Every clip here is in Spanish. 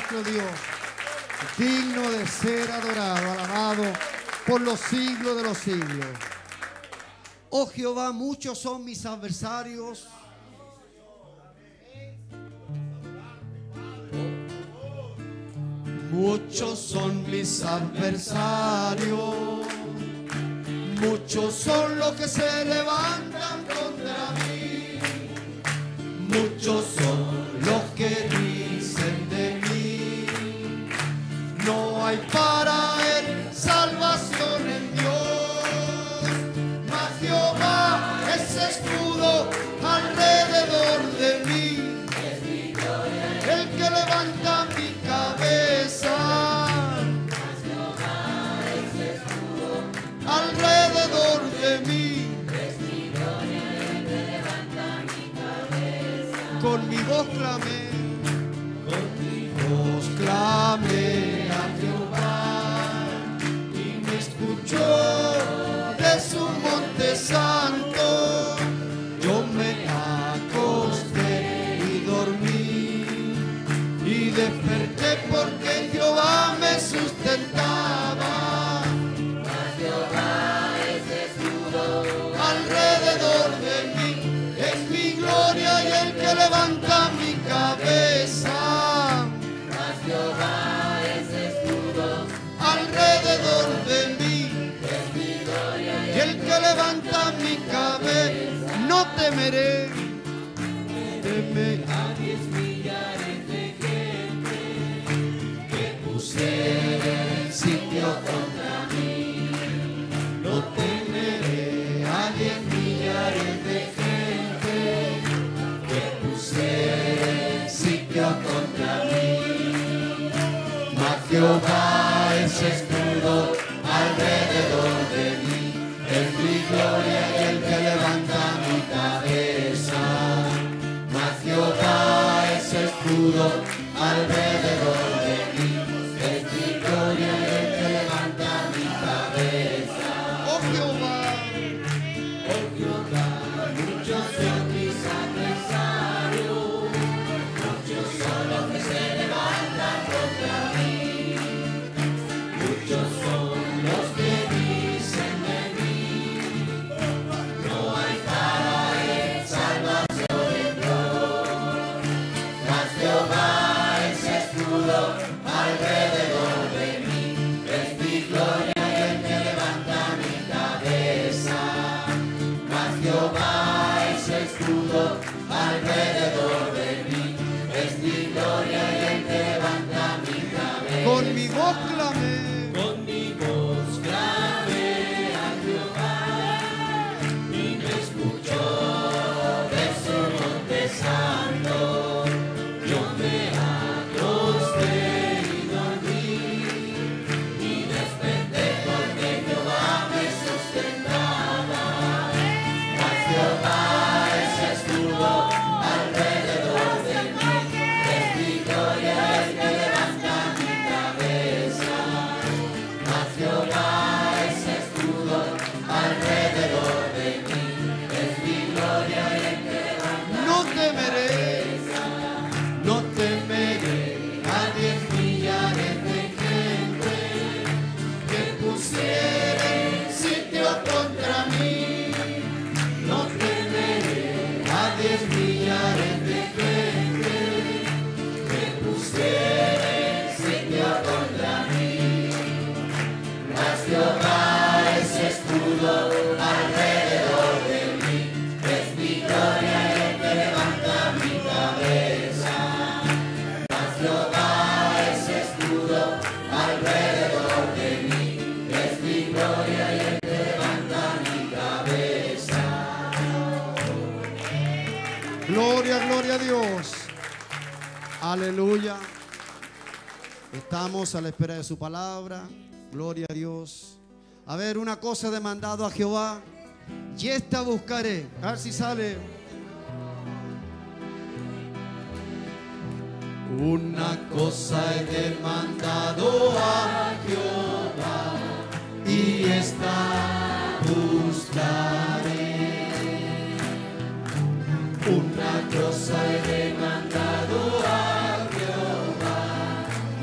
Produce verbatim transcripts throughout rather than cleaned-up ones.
nuestro Dios, digno de ser adorado, alabado por los siglos de los siglos. Oh Jehová, muchos son mis adversarios. Muchos son mis adversarios, muchos son los que se levantan contra mí, muchos son los que dicen de mí, no hay para él salvación en Dios, mas Jehová es escudo alrededor de mí, el que levanta mi cabeza, alrededor de mí, con mi voz clamé, con mi voz clamé a Jehová, y me escuchó de su monte santo, yo me acosté y dormí, y desperté porque Jehová me sustentaba. Mas Jehová es escudo alrededor de mí, es mi gloria y el que levanta mi cabeza. Mas Jehová es escudo alrededor de mí, es mi gloria y el que levanta mi cabeza. No temeré, temeré a diez millares de gente que pusieron sitio contra mí. No temeré a diez millares de gente que pusieron sitio contra mí. Mas Jehová es escudo alrededor de mí, es mi gloria y el que levanta mi cabeza. Mas Jehová es escudo alrededor de mí, es mi gloria y el que levanta mi cabeza. Oh Jehová, oh Jehová, muchos son mis adversarios, muchos son los que se levantan contra mí, muchos son los que dicen de mí, no hay para él salvación en Dios, mas Jehová es escudo alrededor de mí, es mi gloria y el que levanta mi cabeza. Mas Jehová es escudo alrededor de mí, es mi gloria y el que levanta mi cabeza. Con mi voz clamé, con mi voz clamé a Jehová, y me escuchó de su monte santo, yo me acosté y dormí, y desperté porque Jehová me sustentaba. Mas Jehová es escudo alrededor de mí, es mi gloria el que levanta mi cabeza. Mas Jehová es escudo alrededor de mí, es mi gloria el que levanta. No temeré, no temeré a diez millares de gente que pusieren sitio contra mí. No temeré a diez millares de gente que pusieren sitio contra mí. Mas Jehová es escudo alrededor de mí, es mi gloria y el que levanta mi cabeza. Mas Jehová es escudo alrededor de mí, es mi gloria y el que levanta mi cabeza. Gloria, gloria a Dios. Aleluya. Estamos a la espera de su palabra. Gloria a Dios. A ver, una cosa he demandado a Jehová, y esta buscaré. A ver si sale. Una cosa he demandado a Jehová, y esta buscaré. Una cosa he demandado a Jehová,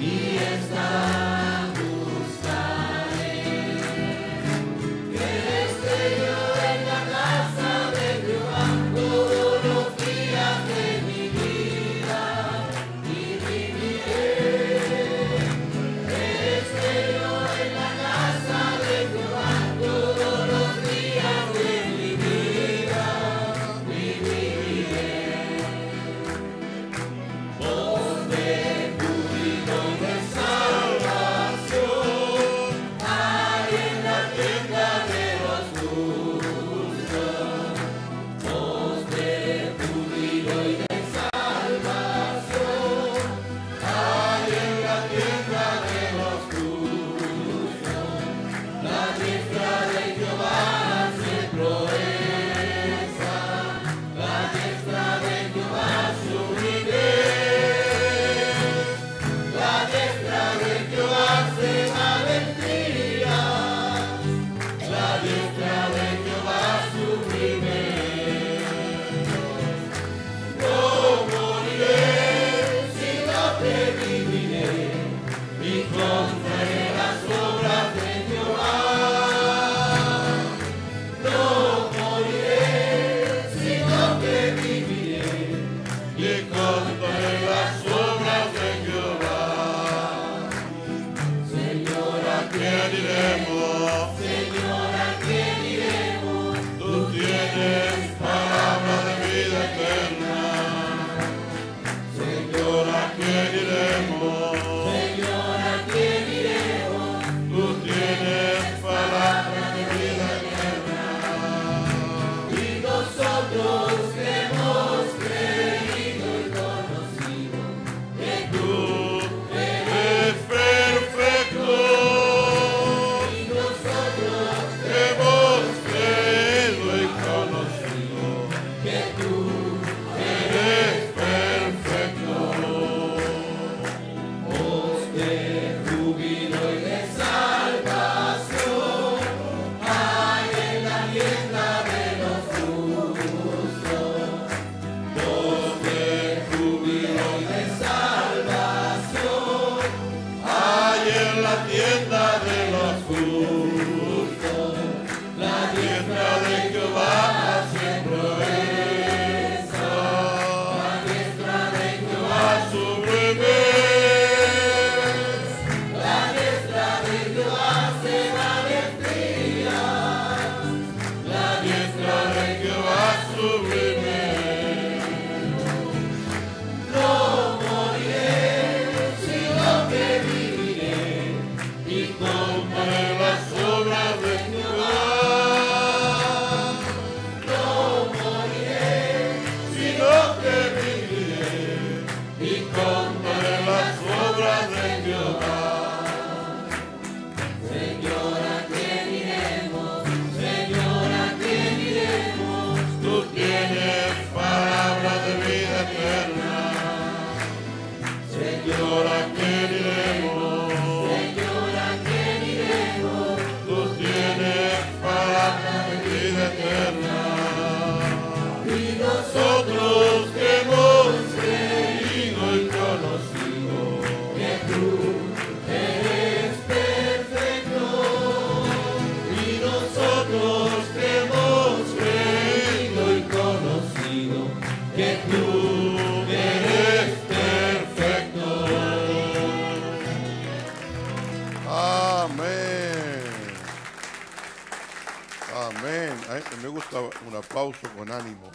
Un aplauso con ánimo.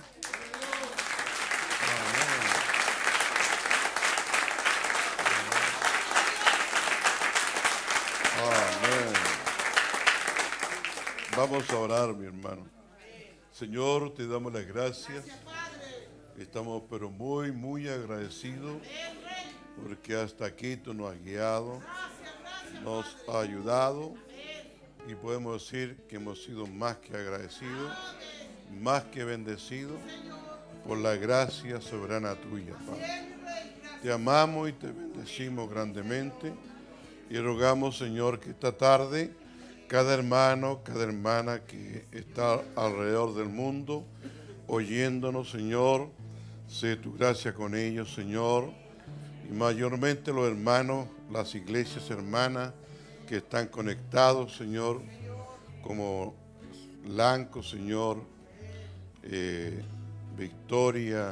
Amén. Amén. Vamos a orar, mi hermano. Señor, te damos las gracias. Estamos pero muy, muy agradecidos porque hasta aquí tú nos has guiado, nos has ayudado y podemos decir que hemos sido más que agradecidos, más que bendecidos por la gracia soberana tuya, Padre. Te amamos y te bendecimos grandemente y rogamos, Señor, que esta tarde cada hermano, cada hermana que está alrededor del mundo oyéndonos, Señor, sé tu gracia con ellos, Señor, y mayormente los hermanos, las iglesias hermanas que están conectados, Señor, como Lanco, Señor, eh, Victoria,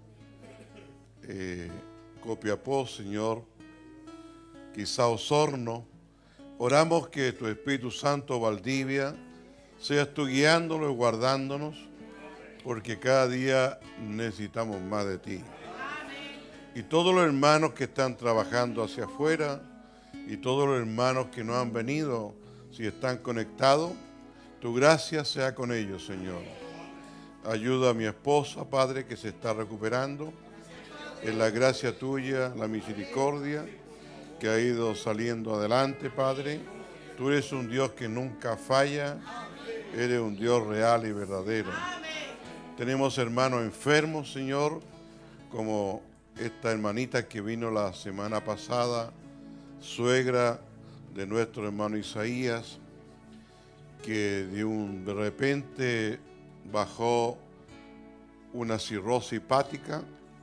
eh, Copiapó, Señor, quizá Osorno. Oramos que tu Espíritu Santo, Valdivia, seas tú guiándonos y guardándonos, porque cada día necesitamos más de ti. Y todos los hermanos que están trabajando hacia afuera, y todos los hermanos que no han venido, si están conectados, tu gracia sea con ellos, Señor. Ayuda a mi esposa, Padre, que se está recuperando. En la gracia tuya, la misericordia, que ha ido saliendo adelante, Padre. Tú eres un Dios que nunca falla. Eres un Dios real y verdadero. Tenemos hermanos enfermos, Señor, como esta hermanita que vino la semana pasada, suegra de nuestro hermano Isaías, que de, un, de repente bajó una cirrosis hepática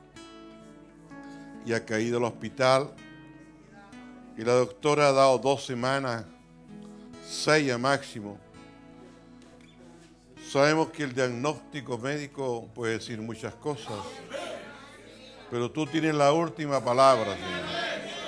y ha caído al hospital. Y la doctora ha dado dos semanas, seis a máximo. Sabemos que el diagnóstico médico puede decir muchas cosas, pero tú tienes la última palabra, Señor.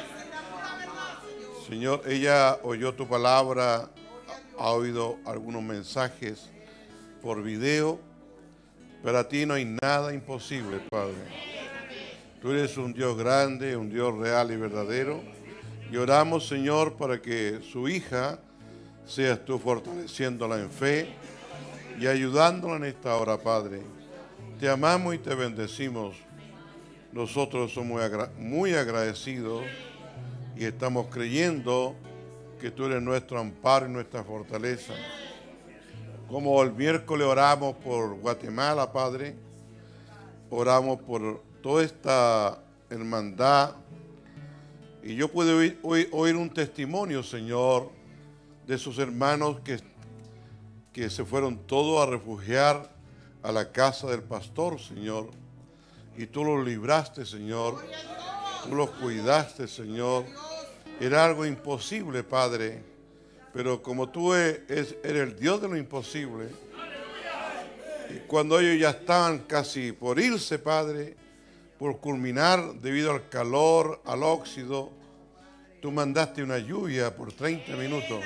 Señor, ella oyó tu palabra, ha oído algunos mensajes por video, pero a ti no hay nada imposible, Padre. Tú eres un Dios grande, un Dios real y verdadero. Y oramos, Señor, para que su hija seas tú fortaleciéndola en fe y ayudándola en esta hora, Padre. Te amamos y te bendecimos. Nosotros somos muy agradecidos y estamos creyendo que tú eres nuestro amparo y nuestra fortaleza. Como el miércoles oramos por Guatemala, Padre, oramos por toda esta hermandad. Y yo puedo oír, oír, oír un testimonio, Señor, de sus hermanos que, que se fueron todos a refugiar a la casa del pastor, Señor. Y tú los libraste, Señor. Tú los cuidaste, Señor. Era algo imposible, Padre. Pero como tú eres, eres el Dios de lo imposible, y cuando ellos ya estaban casi por irse, Padre, por culminar debido al calor, al óxido, tú mandaste una lluvia por treinta minutos.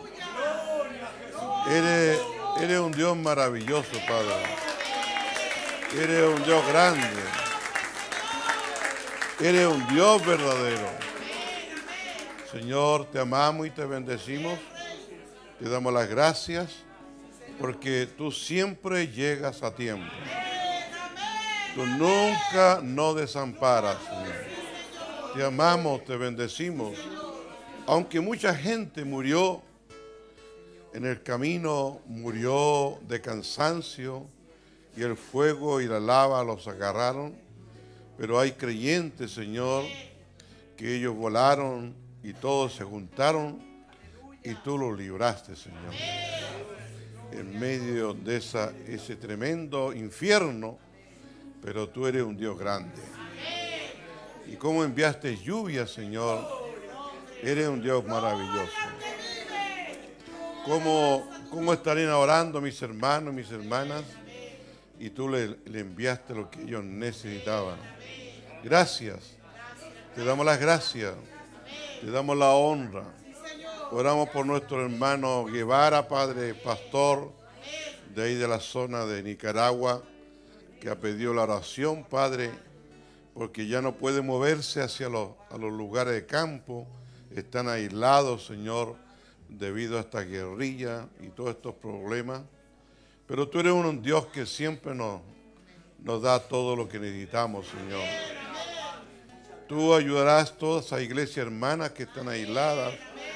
Eres, eres un Dios maravilloso, Padre. Eres un Dios grande. Eres un Dios verdadero. Señor, te amamos y te bendecimos. Te damos las gracias porque tú siempre llegas a tiempo. Tú nunca nos desamparas, Señor. Te amamos, te bendecimos. Aunque mucha gente murió en el camino, murió de cansancio y el fuego y la lava los agarraron, pero hay creyentes, Señor, que ellos volaron y todos se juntaron y tú los libraste, Señor. En medio de esa, ese tremendo infierno, pero tú eres un Dios grande. Y cómo enviaste lluvia, Señor, eres un Dios maravilloso. Cómo, cómo estarían orando mis hermanos, mis hermanas, y tú le, le enviaste lo que ellos necesitaban. Gracias. Te damos las gracias. Te damos la honra. Oramos por nuestro hermano Guevara, Padre, pastor de ahí de la zona de Nicaragua, que ha pedido la oración, Padre, porque ya no puede moverse hacia los, a los lugares de campo. Están aislados, Señor, debido a esta guerrilla y todos estos problemas. Pero tú eres un Dios que siempre nos, nos da todo lo que necesitamos, Señor. Tú ayudarás a todas esas iglesias hermanas que están aisladas,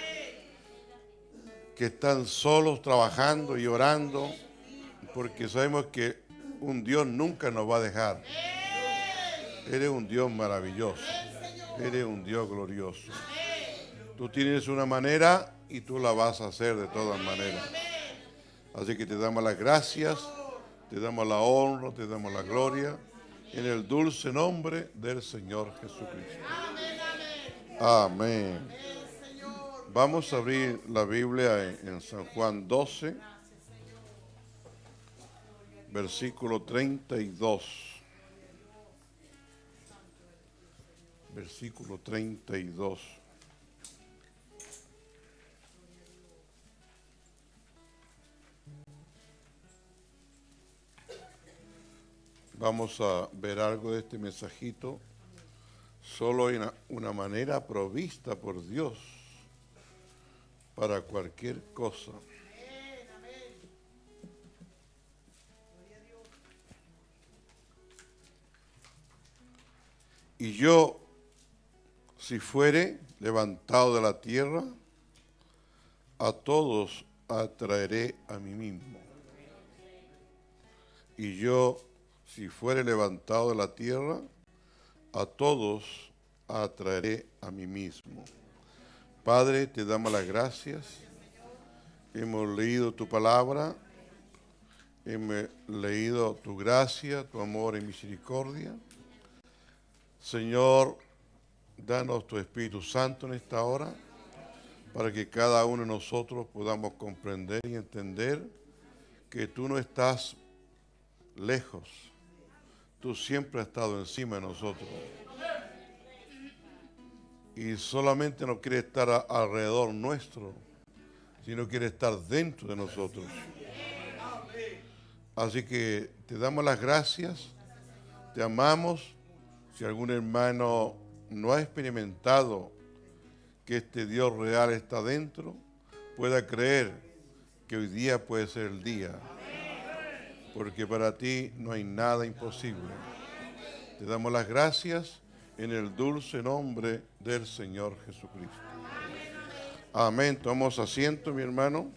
que están solos trabajando y orando, porque sabemos que un Dios nunca nos va a dejar. Eres un Dios maravilloso, eres un Dios glorioso. Tú tienes una manera y tú la vas a hacer de todas maneras. Así que te damos las gracias, te damos la honra, te damos la gloria, en el dulce nombre del Señor Jesucristo. Amén. Vamos a abrir la Biblia en, en San Juan doce, versículo treinta y dos. Versículo treinta y dos. Vamos a ver algo de este mensajito. Solo hay una, una manera provista por Dios para cualquier cosa. Y yo, si fuere levantado de la tierra, a todos atraeré a mí mismo. Y yo, si fuere levantado de la tierra, a todos atraeré a mí mismo. Padre, te damos las gracias. Hemos leído tu palabra, hemos leído tu gracia, tu amor y misericordia. Señor, danos tu Espíritu Santo en esta hora, para que cada uno de nosotros podamos comprender y entender que tú no estás lejos. Tú siempre has estado encima de nosotros. Y solamente no quieres estar a, alrededor nuestro, sino quiere estar dentro de nosotros. Así que te damos las gracias, te amamos. Si algún hermano no ha experimentado que este Dios real está dentro, pueda creer que hoy día puede ser el día. Porque para ti no hay nada imposible. Te damos las gracias en el dulce nombre del Señor Jesucristo. Amén. Tomamos asiento, mi hermano.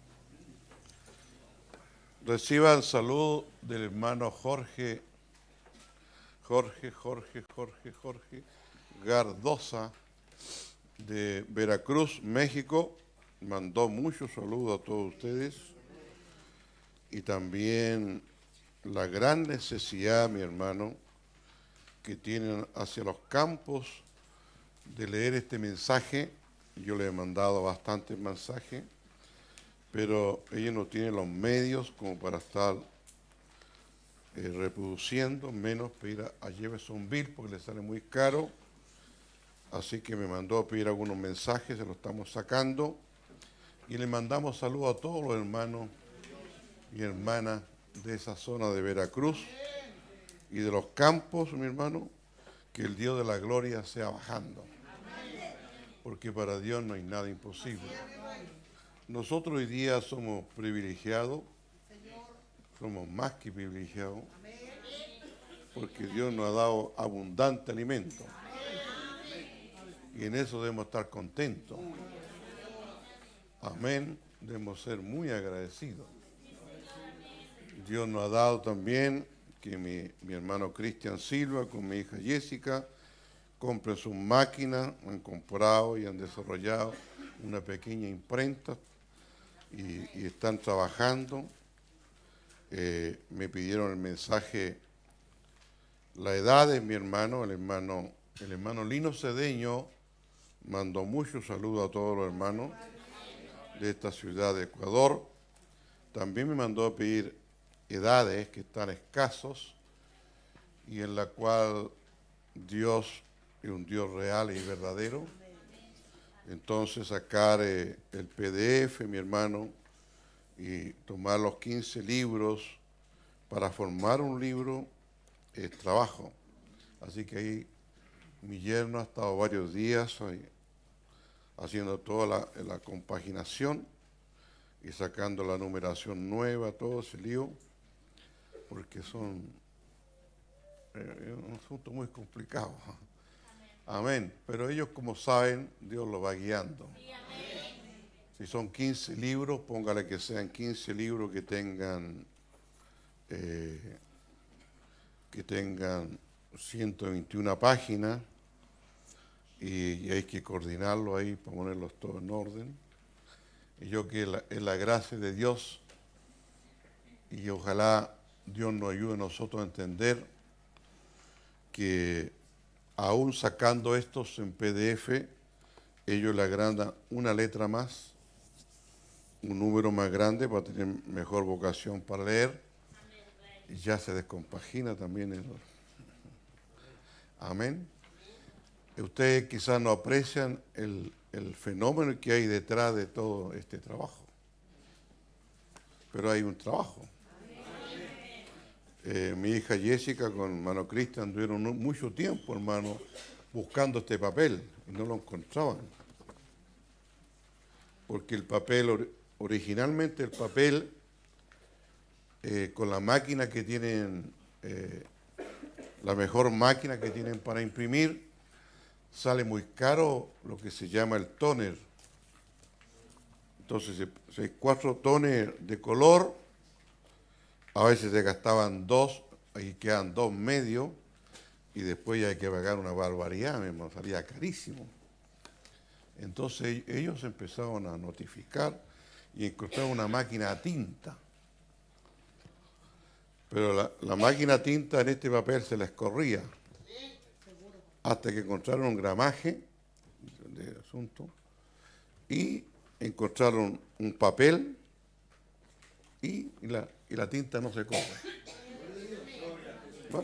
Reciba el saludo del hermano Jorge, Jorge, Jorge, Jorge, Jorge Gardoza de Veracruz, México. Mandó muchos saludos a todos ustedes. Y también la gran necesidad, mi hermano, que tienen hacia los campos de leer este mensaje. Yo le he mandado bastantes mensajes, pero ellos no tienen los medios como para estar eh, reproduciendo, menos pedir a, a Jeffersonville porque le sale muy caro. Así que me mandó a pedir algunos mensajes, se los estamos sacando. Y le mandamos saludos a todos los hermanos y hermanas de esa zona de Veracruz y de los campos, mi hermano, que el Dios de la gloria sea bajando. Porque para Dios no hay nada imposible. Nosotros hoy día somos privilegiados, somos más que privilegiados, porque Dios nos ha dado abundante alimento. Y en eso debemos estar contentos. Amén. Debemos ser muy agradecidos. Dios nos ha dado también que mi, mi hermano Cristian Silva con mi hija Jessica compren sus máquinas, han comprado y han desarrollado una pequeña imprenta y, y están trabajando. Eh, me pidieron el mensaje, la edad de mi hermano, el hermano, el hermano Lino Cedeño mandó muchos saludos a todos los hermanos de esta ciudad de Ecuador. También me mandó a pedir edades que están escasos y en la cual Dios es un Dios real y verdadero. Entonces sacar eh, el P D F, mi hermano, y tomar los quince libros para formar un libro es trabajo. Así que ahí mi yerno ha estado varios días ahí, haciendo toda la, la compaginación y sacando la numeración nueva, todo ese lío, porque son eh, un asunto muy complicado. Amén. Pero ellos, como saben, Dios los va guiando. Si son quince libros, póngale que sean quince libros que tengan eh, que tengan ciento veintiuna páginas y, y hay que coordinarlo ahí para ponerlos todos en orden. Y yo que la, es la gracia de Dios y ojalá Dios nos ayude a nosotros a entender que aún sacando estos en P D F, ellos le agrandan una letra más, un número más grande para tener mejor vocación para leer. Y ya se descompagina también el... Amén. Ustedes quizás no aprecian el, el fenómeno que hay detrás de todo este trabajo. Pero hay un trabajo. Eh, mi hija Jessica con hermano Cristian tuvieron mucho tiempo, hermano, buscando este papel y no lo encontraban. Porque el papel, originalmente el papel, eh, con la máquina que tienen, eh, la mejor máquina que tienen para imprimir, sale muy caro lo que se llama el toner. Entonces, si hay cuatro tones de color, a veces se gastaban dos, ahí quedan dos medios, y después ya hay que pagar una barbaridad, me salía carísimo. Entonces ellos empezaron a notificar y encontraron una máquina a tinta. Pero la, la máquina a tinta en este papel se la escorría, hasta que encontraron un gramaje de asunto y encontraron un papel y, y, la, y la tinta no se corre. ¿Va?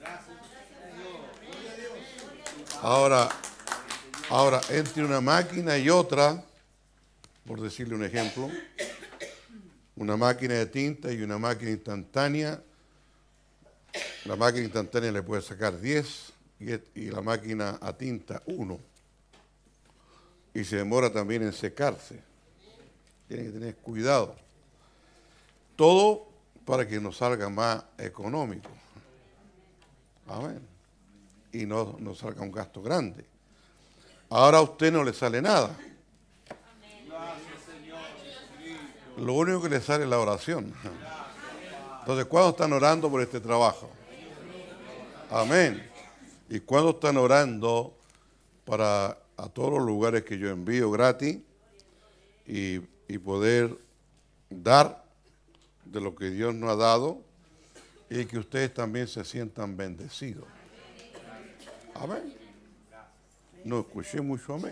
Ahora, ahora, entre una máquina y otra, por decirle un ejemplo, una máquina de tinta y una máquina instantánea, la máquina instantánea le puede sacar diez y, y la máquina a tinta uno. Y se demora también en secarse. Tienen que tener cuidado. Todo para que nos salga más económico. Amén. Y no nos salga un gasto grande. Ahora a usted no le sale nada. Lo único que le sale es la oración. Entonces, ¿cuándo están orando por este trabajo? Amén. ¿Y cuándo están orando para a todos los lugares que yo envío gratis y, y poder dar de lo que Dios nos ha dado y que ustedes también se sientan bendecidos? Amén. No escuché mucho amén.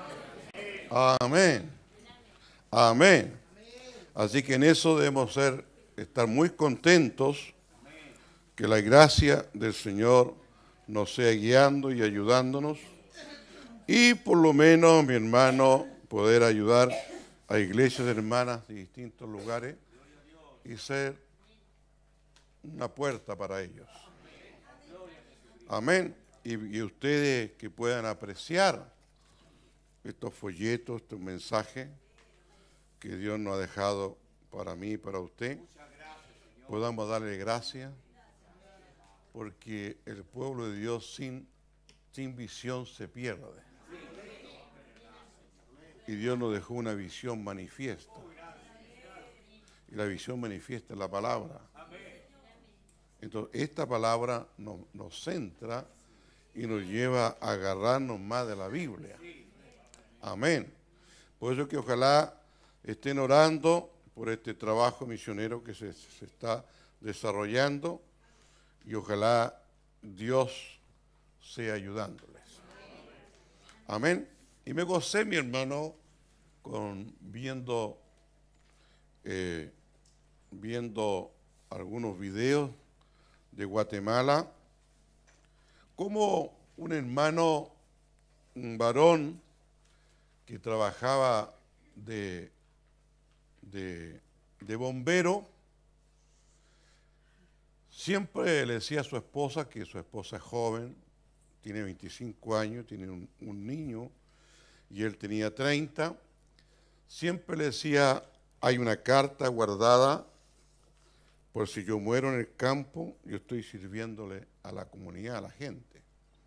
Amén. Amén. Así que en eso debemos ser, estar muy contentos que la gracia del Señor nos sea guiando y ayudándonos. Y por lo menos, mi hermano, poder ayudar a iglesias hermanas de distintos lugares y ser una puerta para ellos. Amén. Y, y ustedes que puedan apreciar estos folletos, estos mensajes que Dios nos ha dejado para mí y para usted, podamos darle gracias, porque el pueblo de Dios sin, sin visión se pierde. Y Dios nos dejó una visión manifiesta. Y la visión manifiesta es la palabra. Entonces, esta palabra nos, nos centra y nos lleva a agarrarnos más de la Biblia. Amén. Por eso que ojalá estén orando por este trabajo misionero que se, se está desarrollando y ojalá Dios sea ayudándoles. Amén. Y me gocé, mi hermano, con viendo, eh, viendo algunos videos de Guatemala, como un hermano, un varón que trabajaba de, de, de bombero, siempre le decía a su esposa, que su esposa es joven, tiene veinticinco años, tiene un, un niño, y él tenía treinta, siempre le decía, hay una carta guardada, por si yo muero en el campo, yo estoy sirviéndole a la comunidad, a la gente.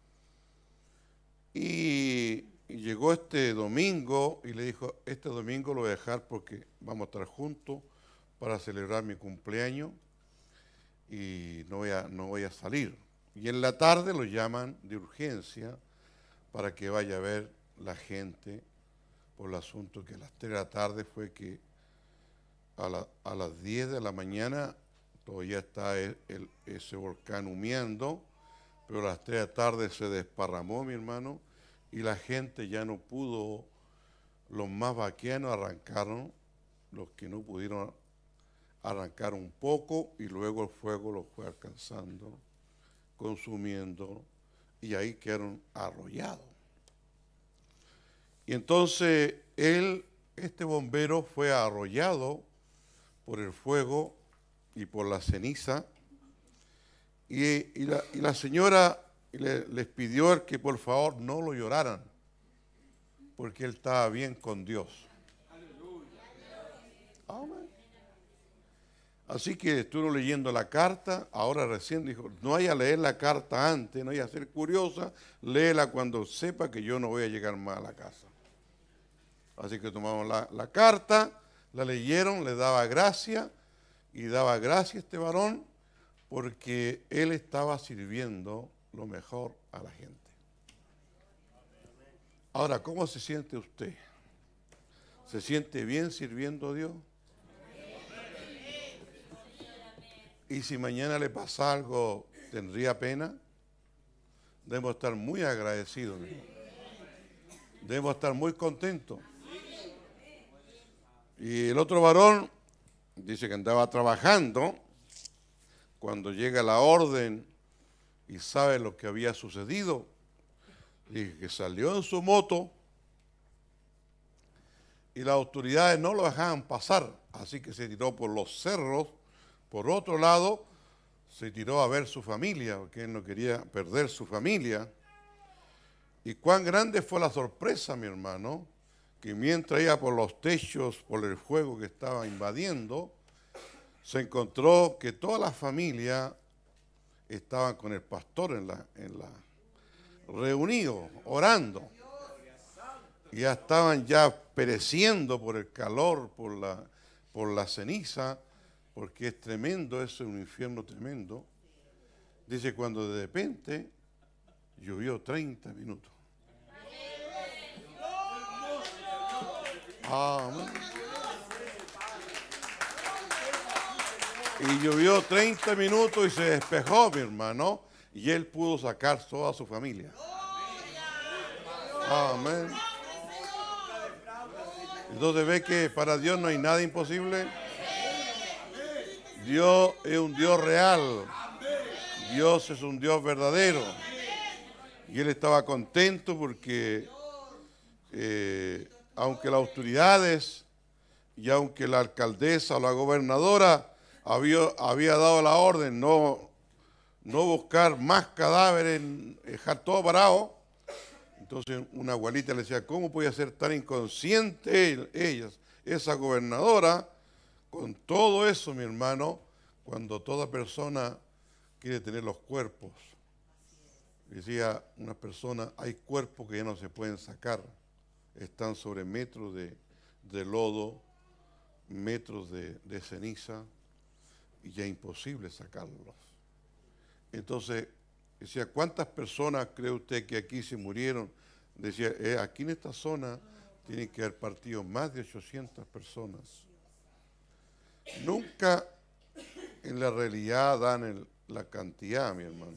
Y, y llegó este domingo y le dijo, este domingo lo voy a dejar porque vamos a estar juntos para celebrar mi cumpleaños y no voy a, no voy a salir. Y en la tarde lo llaman de urgencia para que vaya a ver la gente por el asunto que a las tres de la tarde fue que a, la, a las diez de la mañana todavía está el, el, ese volcán humeando, pero a las tres de la tarde se desparramó, mi hermano, y la gente ya no pudo, los más vaquianos arrancaron, los que no pudieron arrancar un poco, y luego el fuego los fue alcanzando, consumiendo, y ahí quedaron arrollados. Y entonces él, este bombero, fue arrollado por el fuego y por la ceniza, y, y, la, y la señora le, les pidió que por favor no lo lloraran, porque él estaba bien con Dios. Amén. Así que estuvo leyendo la carta, ahora recién dijo, no vaya a leer la carta antes, no vaya a ser curiosa, léela cuando sepa que yo no voy a llegar más a la casa. Así que tomamos la, la carta, la leyeron, le daba gracia, y daba gracia a este varón, porque él estaba sirviendo lo mejor a la gente. Ahora, ¿cómo se siente usted? ¿Se siente bien sirviendo a Dios? Y si mañana le pasa algo, ¿tendría pena? Debemos estar muy agradecidos. Debemos estar muy contentos. Y el otro varón dice que andaba trabajando cuando llega la orden y sabe lo que había sucedido. Dice que salió en su moto y las autoridades no lo dejaban pasar, así que se tiró por los cerros. Por otro lado, se tiró a ver su familia, porque él no quería perder su familia. Y cuán grande fue la sorpresa, mi hermano, que mientras iba por los techos, por el fuego que estaba invadiendo, se encontró que toda la familia estaban con el pastor en la, en la reunidos, orando. Y ya estaban ya pereciendo por el calor, por la, por la ceniza, porque es tremendo, eso es un infierno tremendo. Dice, cuando de repente llovió treinta minutos. Amén. Y llovió treinta minutos y se despejó, mi hermano, y él pudo sacar toda su familia. Amén. Entonces ve que para Dios no hay nada imposible. Dios es un Dios real. Dios es un Dios verdadero. Y él estaba contento porque eh, aunque las autoridades y aunque la alcaldesa o la gobernadora había, había dado la orden no, no buscar más cadáveres, dejar todo parado, entonces una abuelita le decía, ¿cómo podía ser tan inconsciente ellas, esa gobernadora? Con todo eso, mi hermano, cuando toda persona quiere tener los cuerpos, decía una persona, hay cuerpos que ya no se pueden sacar, están sobre metros de, de lodo, metros de, de ceniza, y ya es imposible sacarlos. Entonces, decía, ¿cuántas personas cree usted que aquí se murieron? Decía, eh, aquí en esta zona tienen que haber partido más de ochocientas personas. Nunca en la realidad dan el, la cantidad, mi hermano.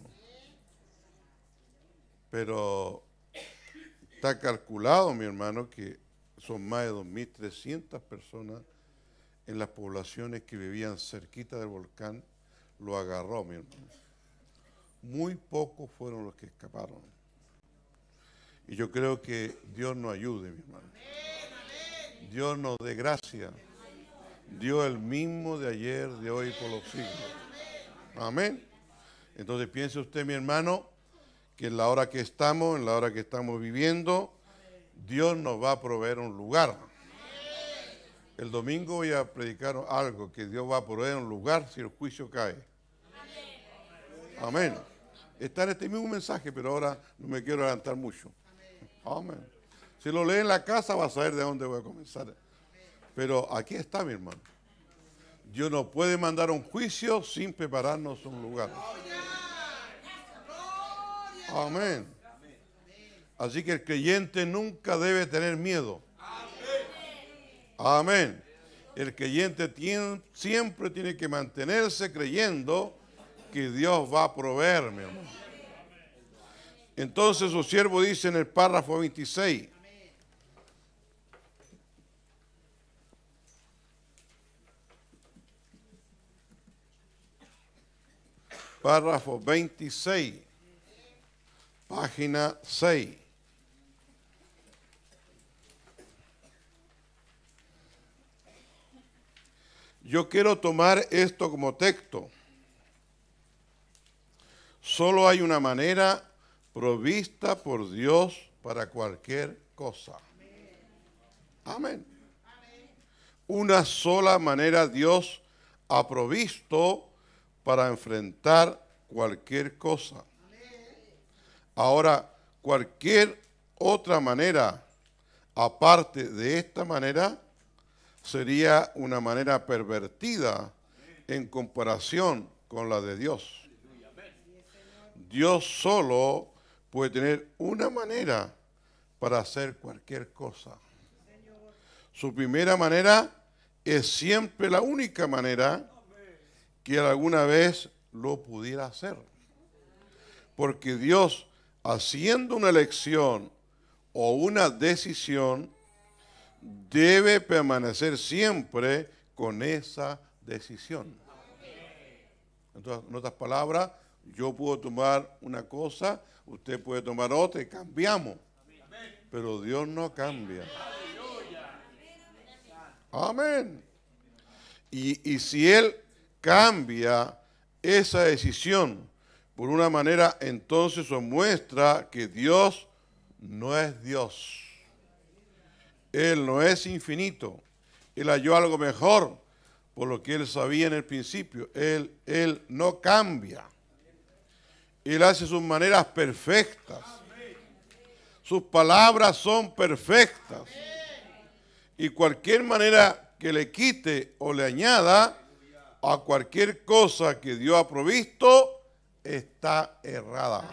Pero está calculado, mi hermano, que son más de dos mil trescientas personas en las poblaciones que vivían cerquita del volcán. Lo agarró, mi hermano. Muy pocos fueron los que escaparon. Y yo creo que Dios nos ayude, mi hermano. Dios nos dé gracia. Dios el mismo de ayer, de hoy, por los siglos. Amén. Entonces piense usted, mi hermano, que en la hora que estamos, en la hora que estamos viviendo, Dios nos va a proveer un lugar. El domingo voy a predicar algo, que Dios va a proveer un lugar si el juicio cae. Amén. Está en este mismo mensaje, pero ahora no me quiero adelantar mucho. Amén. Si lo lee en la casa, va a saber de dónde voy a comenzar. Pero aquí está, mi hermano. Dios no puede mandar un juicio sin prepararnos un lugar. Amén. Así que el creyente nunca debe tener miedo. Amén. El creyente tiene, siempre tiene que mantenerse creyendo que Dios va a proveer, mi hermano. Entonces su siervo dice en el párrafo veintiséis. Párrafo veintiséis, página seis. Yo quiero tomar esto como texto. Solo hay una manera provista por Dios para cualquier cosa. Amén. Una sola manera Dios ha provisto para enfrentar cualquier cosa. Ahora, cualquier otra manera, aparte de esta manera, sería una manera pervertida en comparación con la de Dios. Dios solo puede tener una manera para hacer cualquier cosa. Su primera manera es siempre la única manera que alguna vez lo pudiera hacer. Porque Dios, haciendo una elección o una decisión, debe permanecer siempre con esa decisión. Entonces, en otras palabras, yo puedo tomar una cosa, usted puede tomar otra y cambiamos. Pero Dios no cambia. Amén. Y, y si Él cambia esa decisión por una manera, entonces eso muestra que Dios no es Dios. Él no es infinito. Él halló algo mejor por lo que Él sabía en el principio. Él, él no cambia. Él hace sus maneras perfectas. Sus palabras son perfectas. Y cualquier manera que le quite o le añada a cualquier cosa que Dios ha provisto, está errada.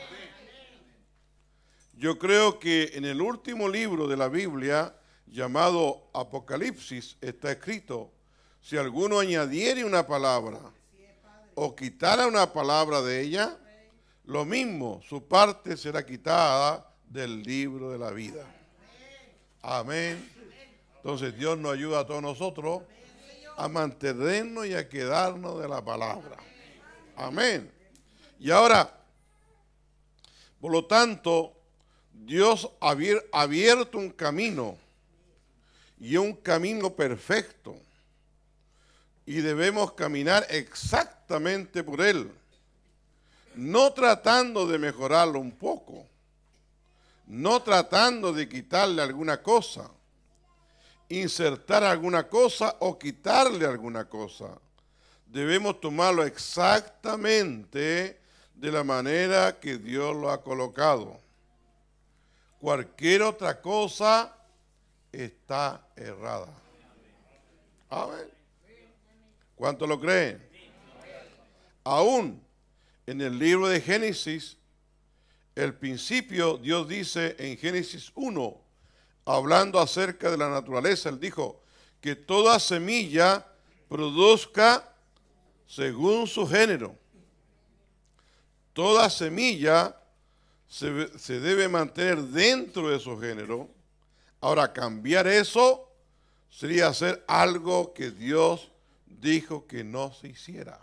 Yo creo que en el último libro de la Biblia, llamado Apocalipsis, está escrito, si alguno añadiere una palabra o quitara una palabra de ella, lo mismo, su parte será quitada del libro de la vida. Amén. Entonces Dios nos ayuda a todos nosotros a mantenernos y a quedarnos de la palabra. Amén. Y ahora, por lo tanto, Dios ha abierto un camino y un camino perfecto y debemos caminar exactamente por él, no tratando de mejorarlo un poco, no tratando de quitarle alguna cosa, insertar alguna cosa o quitarle alguna cosa. Debemos tomarlo exactamente de la manera que Dios lo ha colocado. Cualquier otra cosa está errada. Amén. ¿Cuántos lo creen? Aún en el libro de Génesis, el principio, Dios dice en Génesis uno, hablando acerca de la naturaleza, Él dijo que toda semilla produzca según su género. Toda semilla se, se debe mantener dentro de su género. Ahora, cambiar eso sería hacer algo que Dios dijo que no se hiciera.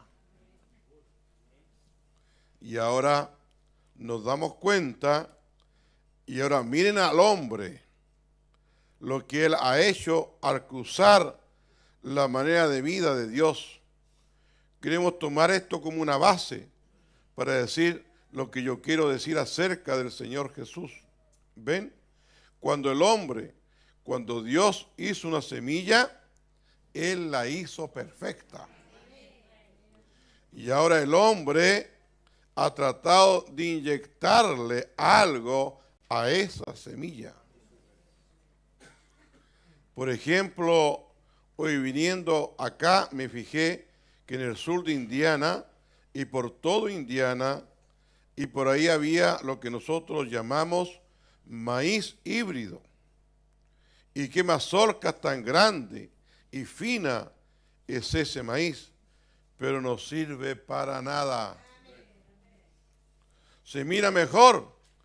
Y ahora nos damos cuenta, y ahora miren al hombre, lo que él ha hecho al cruzar la manera de vida de Dios. Queremos tomar esto como una base para decir lo que yo quiero decir acerca del Señor Jesús. ¿Ven? Cuando el hombre, cuando Dios hizo una semilla, Él la hizo perfecta. Y ahora el hombre ha tratado de inyectarle algo a esa semilla. Por ejemplo, hoy viniendo acá me fijé que en el sur de Indiana y por todo Indiana y por ahí había lo que nosotros llamamos maíz híbrido. Y qué mazorca tan grande y fina es ese maíz, pero no sirve para nada. Se mira mejor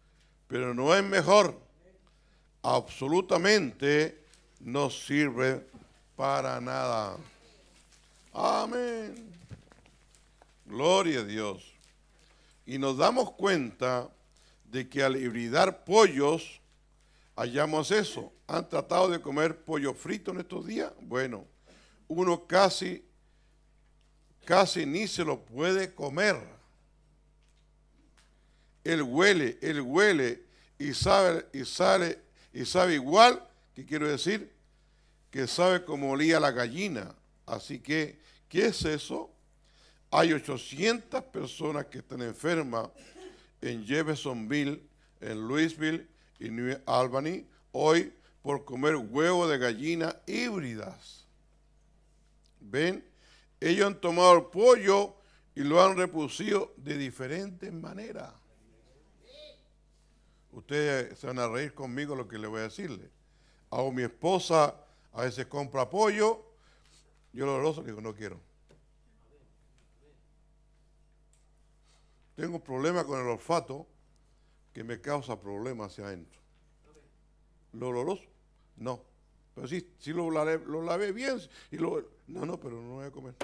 pero no es mejor. Absolutamente no sirve para nada. Amén. Gloria a Dios. Y nos damos cuenta de que al hibridar pollos, hallamos eso. ¿Han tratado de comer pollo frito en estos días? Bueno, uno casi, casi ni se lo puede comer. Él huele, él huele y sabe, y sale, y sabe igual, que quiero decir, que sabe cómo olía la gallina. Así que, ¿qué es eso? Hay ochocientas personas que están enfermas en Jeffersonville, en Louisville y New Albany hoy por comer huevos de gallina híbridas. ¿Ven? Ellos han tomado el pollo y lo han reproducido de diferentes maneras. Ustedes se van a reír conmigo lo que les voy a decirle. A mi esposa a veces compra pollo, yo lo oloroso le digo, no quiero. Tengo un problema con el olfato que me causa problemas hacia adentro. ¿Lo oloroso? No. Pero sí, sí lo lavé, lo lavé bien. Y lo, no, no, pero no voy a comer.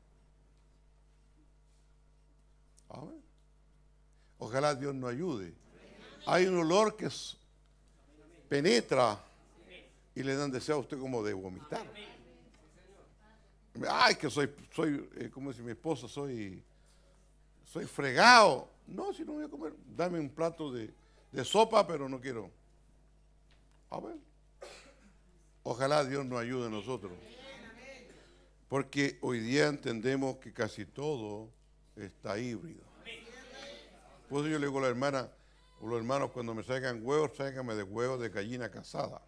A ver. Ojalá Dios nos ayude. Hay un olor que es, penetra y le dan deseo a usted como de vomitar. Ay, que soy, soy eh, como dice mi esposa, soy... Soy fregado. No, si no voy a comer, dame un plato de, de sopa, pero no quiero. A ver. Ojalá Dios nos ayude a nosotros. Porque hoy día entendemos que casi todo está híbrido. Por eso yo le digo a la hermana, o los hermanos, cuando me traigan huevos, tráiganme de huevos de gallina casada.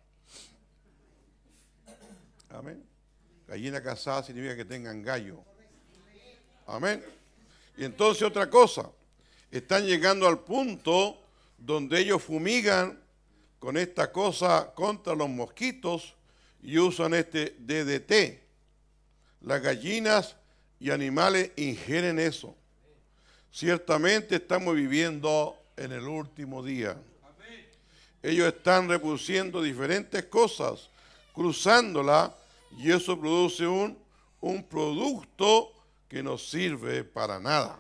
Amén. Gallina casada significa que tengan gallo. Amén. Y entonces otra cosa, están llegando al punto donde ellos fumigan con esta cosa contra los mosquitos y usan este D D T. Las gallinas y animales ingieren eso. Ciertamente estamos viviendo en el último día. Ellos están reproduciendo diferentes cosas, cruzándola, y eso produce un, un producto que no sirve para nada.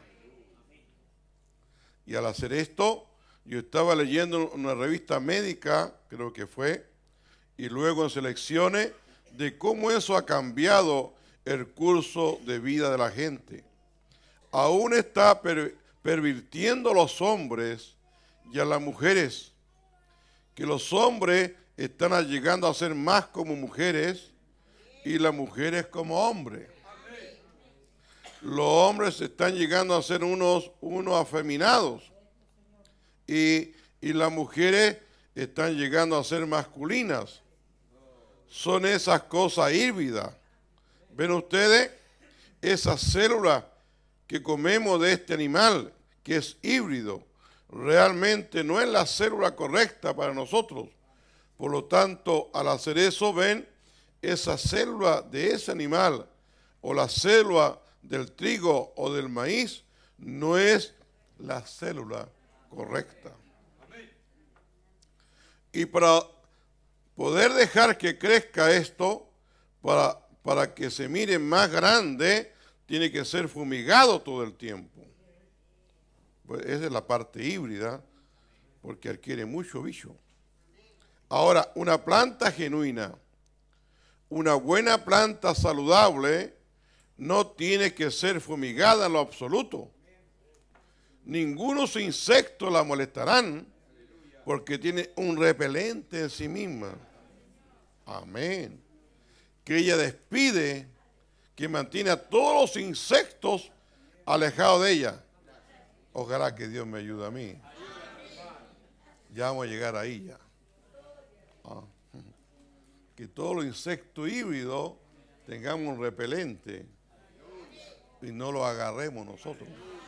Y al hacer esto, yo estaba leyendo una revista médica, creo que fue, y luego en selecciones de cómo eso ha cambiado el curso de vida de la gente. Aún está per pervirtiendo a los hombres y a las mujeres, que los hombres están llegando a ser más como mujeres y las mujeres como hombres. Los hombres están llegando a ser unos, unos afeminados y, y las mujeres están llegando a ser masculinas. Son esas cosas híbridas. ¿Ven ustedes? Esas células que comemos de este animal, que es híbrido, realmente no es la célula correcta para nosotros. Por lo tanto, al hacer eso, ven, esa célula de ese animal o la célula del trigo o del maíz no es la célula correcta. Y para poder dejar que crezca esto, para, para que se mire más grande, tiene que ser fumigado todo el tiempo. Pues esa es la parte híbrida, porque adquiere mucho bicho. Ahora, una planta genuina, una buena planta saludable, no tiene que ser fumigada en lo absoluto. Ningunos insectos la molestarán porque tiene un repelente en sí misma. Amén. Que ella despide, que mantiene a todos los insectos alejados de ella. Ojalá que Dios me ayude a mí. Ya vamos a llegar ahí ya. Ah. Que todos los insectos híbridos tengamos un repelente y no lo agarremos nosotros.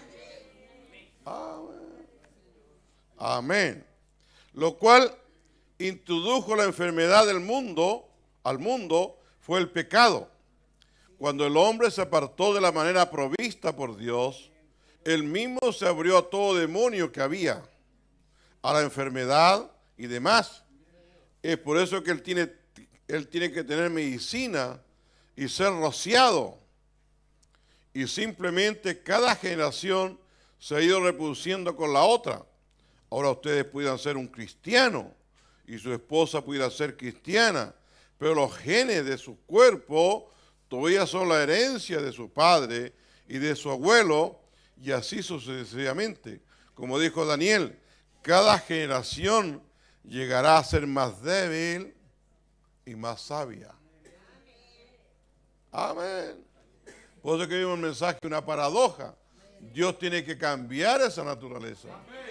Amén. Amén. Lo cual introdujo la enfermedad del mundo, al mundo, fue el pecado. Cuando el hombre se apartó de la manera provista por Dios, él mismo se abrió a todo demonio que había. a la enfermedad y demás. Es por eso que él tiene, él tiene que tener medicina y ser rociado. Y simplemente cada generación se ha ido reproduciendo con la otra. Ahora ustedes puedan ser un cristiano y su esposa pudiera ser cristiana, pero los genes de su cuerpo todavía son la herencia de su padre y de su abuelo, y así sucesivamente. Como dijo Daniel, cada generación llegará a ser más débil y más sabia. Amén. Por eso que vimos un mensaje, una paradoja. Dios tiene que cambiar esa naturaleza.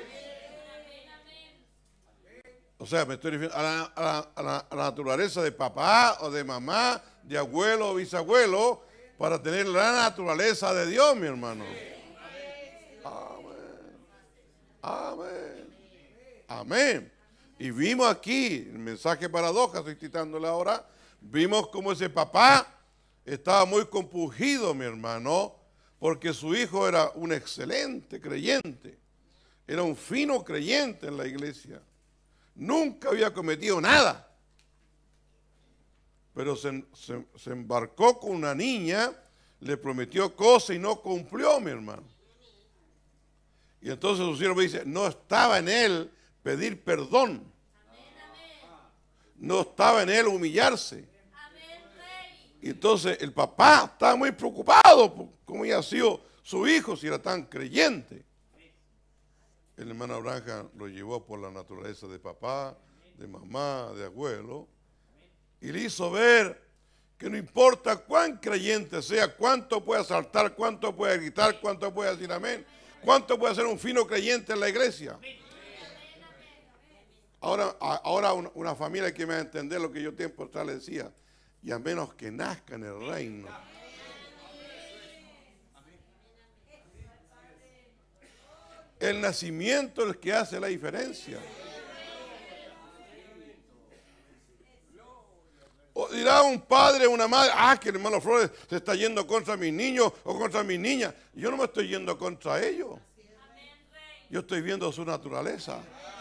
O sea, me estoy refiriendo a la, a, la, a, la, a la naturaleza de papá o de mamá, de abuelo o bisabuelo, para tener la naturaleza de Dios, mi hermano. Amén. Amén. Amén. Y vimos aquí, el mensaje paradoja, estoy citándole ahora, vimos cómo ese papá estaba muy compungido, mi hermano, porque su hijo era un excelente creyente, era un fino creyente en la iglesia. Nunca había cometido nada, pero se, se, se embarcó con una niña, le prometió cosas y no cumplió, mi hermano. Y entonces su siervo dice, no estaba en él pedir perdón, no estaba en él humillarse. Y entonces el papá estaba muy preocupado por cómo había sido su hijo, si era tan creyente. El hermano Abraham lo llevó por la naturaleza de papá, de mamá, de abuelo, y le hizo ver que no importa cuán creyente sea, cuánto pueda saltar, cuánto pueda gritar, cuánto pueda decir amén, cuánto puede ser un fino creyente en la iglesia. Ahora, ahora una, una familia que me va a entender lo que yo tiempo atrás le decía, y a menos que nazca en el reino. El nacimiento es el que hace la diferencia. O dirá un padre, una madre, ah, que el hermano Flores se está yendo contra mis niños o contra mis niñas. Yo no me estoy yendo contra ellos. Yo estoy viendo su naturaleza.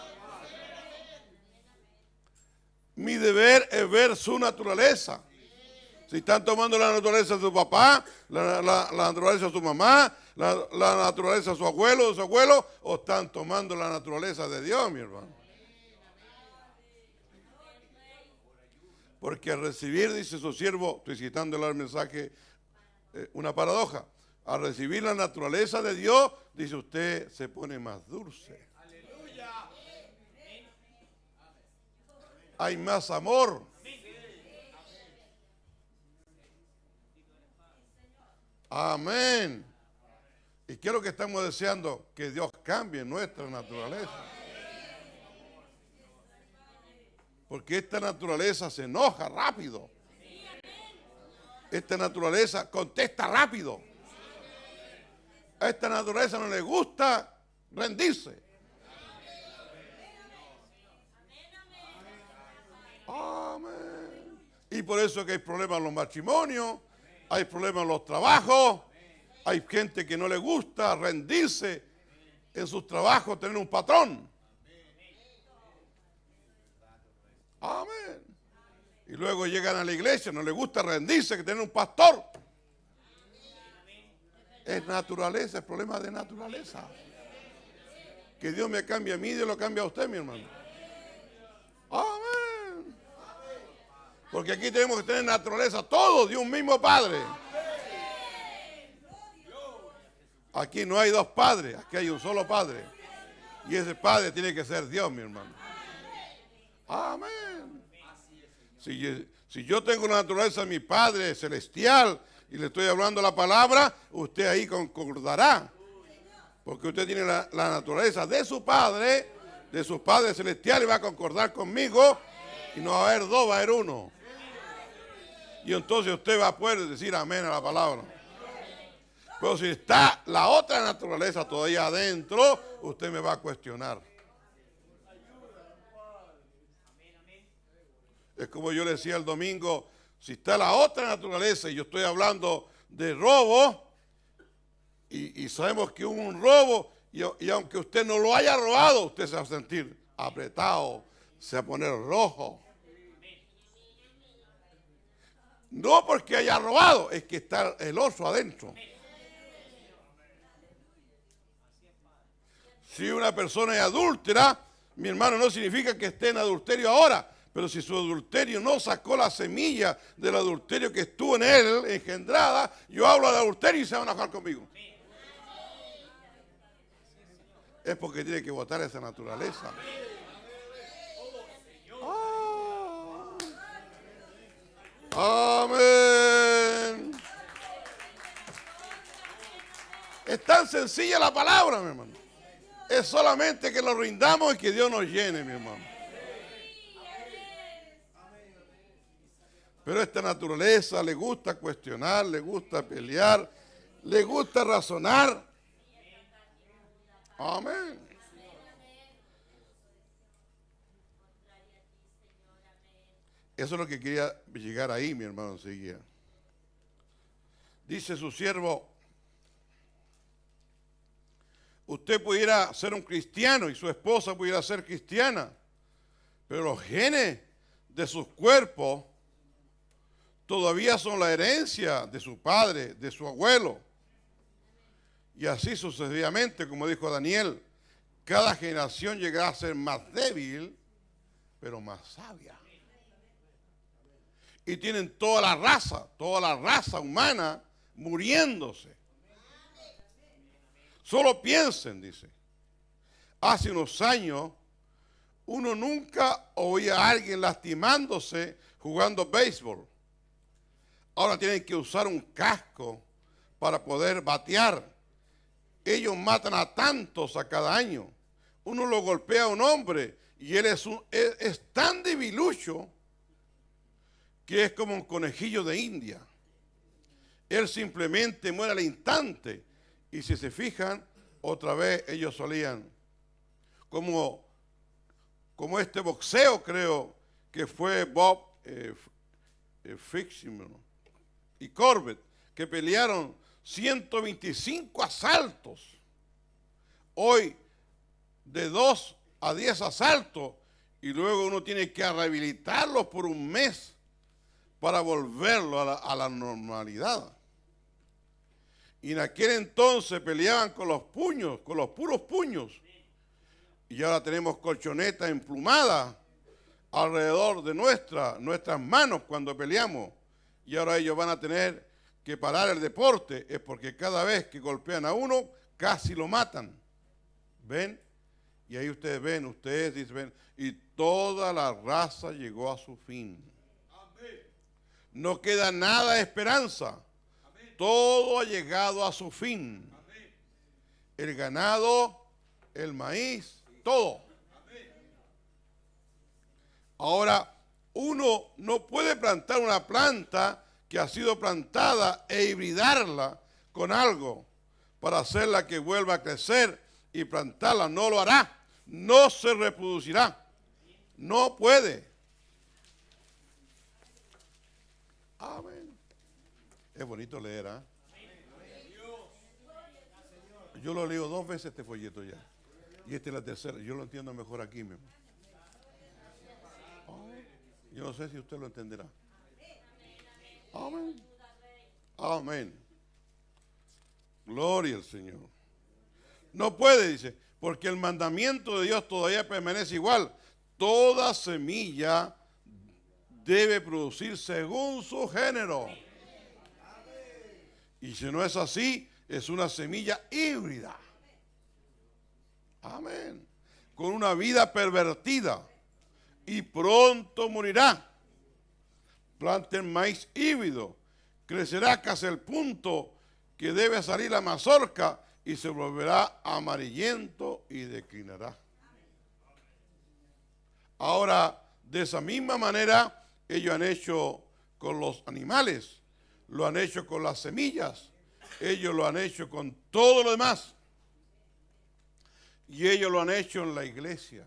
Mi deber es ver su naturaleza. Si están tomando la naturaleza de su papá, la, la, la naturaleza de su mamá, la, la naturaleza de su abuelo, de su abuelo, o están tomando la naturaleza de Dios, mi hermano. Porque al recibir, dice su siervo, estoy citándole el mensaje, eh, una paradoja, al recibir la naturaleza de Dios, dice usted, se pone más dulce. Hay más amor. Amén. ¿Y qué es lo que estamos deseando? Que Dios cambie nuestra naturaleza. Porque esta naturaleza se enoja rápido. Esta naturaleza contesta rápido. A esta naturaleza no le gusta rendirse. Amén. Y por eso que hay problemas en los matrimonios. Hay problemas en los trabajos, hay gente que no le gusta rendirse en sus trabajos, tener un patrón. Amén. Y luego llegan a la iglesia, no les gusta rendirse, que tener un pastor. Es naturaleza, es problema de naturaleza. Que Dios me cambie a mí, Dios lo cambia a usted, mi hermano. Amén. Porque aquí tenemos que tener naturaleza todos de un mismo Padre. Aquí no hay dos padres, aquí hay un solo Padre. Y ese Padre tiene que ser Dios, mi hermano. Amén. Si, si yo tengo la naturaleza de mi Padre celestial y le estoy hablando la palabra, usted ahí concordará. Porque usted tiene la, la naturaleza de su Padre, de su Padre celestial, y va a concordar conmigo. Y no va a haber dos, va a haber uno. Y entonces usted va a poder decir amén a la palabra. Pero si está la otra naturaleza todavía adentro, usted me va a cuestionar. Es como yo le decía el domingo, si está la otra naturaleza y yo estoy hablando de robo, y, y sabemos que hubo un robo, y, y aunque usted no lo haya robado, usted se va a sentir apretado, se va a poner rojo. No porque haya robado, es que está el oso adentro. Si una persona es adúltera, mi hermano, no significa que esté en adulterio ahora, pero si su adulterio no sacó la semilla del adulterio que estuvo en él, engendrada, yo hablo de adulterio y se van a enojar conmigo. Es porque tiene que botar esa naturaleza. Ah. Amén. Es tan sencilla la palabra, mi hermano. Es solamente que lo rindamos y que Dios nos llene, mi hermano. Pero esta naturaleza le gusta cuestionar, le gusta pelear, le gusta razonar. Amén. Eso es lo que quería llegar ahí, mi hermano, enseguida. Dice su siervo: usted pudiera ser un cristiano y su esposa pudiera ser cristiana, pero los genes de sus cuerpos todavía son la herencia de su padre, de su abuelo. Y así sucesivamente, como dijo Daniel, cada generación llegará a ser más débil, pero más sabia. Y tienen toda la raza, toda la raza humana muriéndose. Solo piensen, dice, hace unos años uno nunca oía a alguien lastimándose jugando béisbol. Ahora tienen que usar un casco para poder batear. Ellos matan a tantos a cada año. Uno lo golpea a un hombre y él es, un, es, es tan debilucho que es como un conejillo de India. Él simplemente muere al instante. Y si se fijan, otra vez ellos solían, como, como este boxeo, creo que fue Bob eh, eh, Fitzgerald y Corbett, que pelearon ciento veinticinco asaltos. Hoy, de dos a diez asaltos, y luego uno tiene que rehabilitarlos por un mes para volverlo a la, a la normalidad. Y en aquel entonces peleaban con los puños, con los puros puños. Y ahora tenemos colchonetas emplumadas alrededor de nuestra, nuestras manos cuando peleamos. Y ahora ellos van a tener que parar el deporte. Es porque cada vez que golpean a uno, casi lo matan. ¿Ven? Y ahí ustedes ven, ustedes dicen, ven, y toda la raza llegó a su fin. No queda nada de esperanza. Todo ha llegado a su fin. El ganado, el maíz, todo. Ahora, uno no puede plantar una planta que ha sido plantada e hibridarla con algo para hacerla que vuelva a crecer y plantarla. No lo hará. No se reproducirá. No puede. Amén. Es bonito leer, ¿ah? ¿eh? Yo lo leo dos veces este folleto ya. Y esta es la tercera. Yo lo entiendo mejor aquí mismo. Oh, yo no sé si usted lo entenderá. Amén. Amén. Gloria al Señor. No puede, dice, porque el mandamiento de Dios todavía permanece igual. Toda semilla debe producir según su género. Y si no es así, es una semilla híbrida. Amén. Con una vida pervertida. Y pronto morirá. Planten maíz híbrido. Crecerá casi el punto que debe salir la mazorca y se volverá amarillento y declinará. Ahora, de esa misma manera, ellos han hecho con los animales. Lo han hecho con las semillas. Ellos lo han hecho con todo lo demás. Y ellos lo han hecho en la iglesia.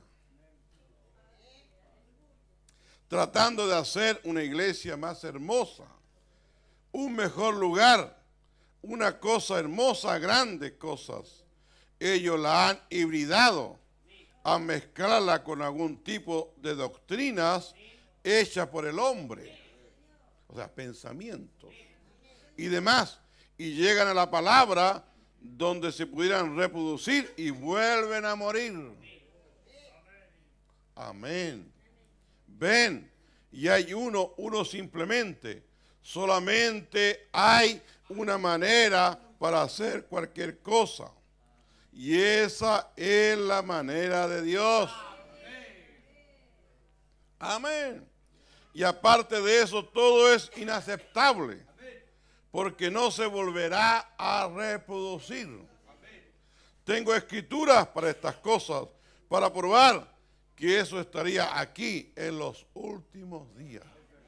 Tratando de hacer una iglesia más hermosa. Un mejor lugar. Una cosa hermosa, grandes cosas. Ellos la han hibridado. a mezclarla con algún tipo de doctrinas hechas por el hombre. O sea, pensamientos y demás. Y llegan a la palabra donde se pudieran reproducir y vuelven a morir. Amén. Ven, y hay uno, uno simplemente. Solamente hay una manera para hacer cualquier cosa. Y esa es la manera de Dios. Amén. Y aparte de eso, todo es inaceptable. Porque no se volverá a reproducir. Tengo escrituras para estas cosas, para probar que eso estaría aquí en los últimos días.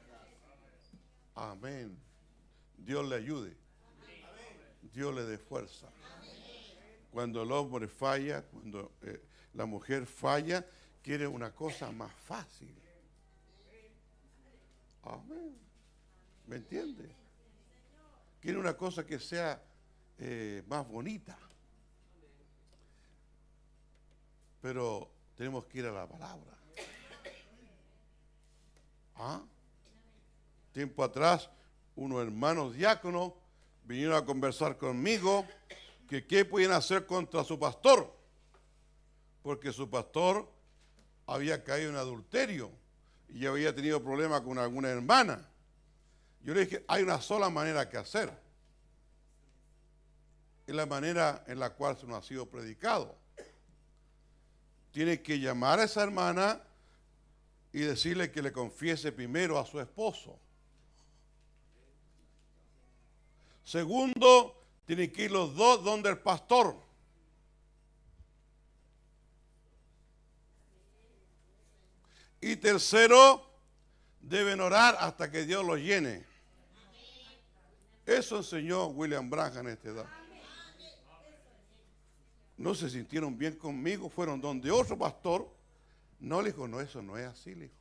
Amén. Dios le ayude. Dios le dé fuerza. Cuando el hombre falla, cuando eh, la mujer falla, quiere una cosa más fácil. Amén. ¿Me entiende? Quiere una cosa que sea eh, más bonita. Pero tenemos que ir a la palabra. ¿Ah? Tiempo atrás, unos hermanos diáconos vinieron a conversar conmigo que qué podían hacer contra su pastor, porque su pastor había caído en adulterio y había tenido problemas con alguna hermana. Yo le dije, hay una sola manera que hacer. Es la manera en la cual se nos ha sido predicado. Tiene que llamar a esa hermana y decirle que le confiese primero a su esposo. Segundo, tienen que ir los dos donde el pastor. Y tercero, deben orar hasta que Dios los llene. Eso enseñó William Branham en esta edad. No se sintieron bien conmigo, fueron donde otro pastor. No, le dijo, no, eso no es así, le dijo.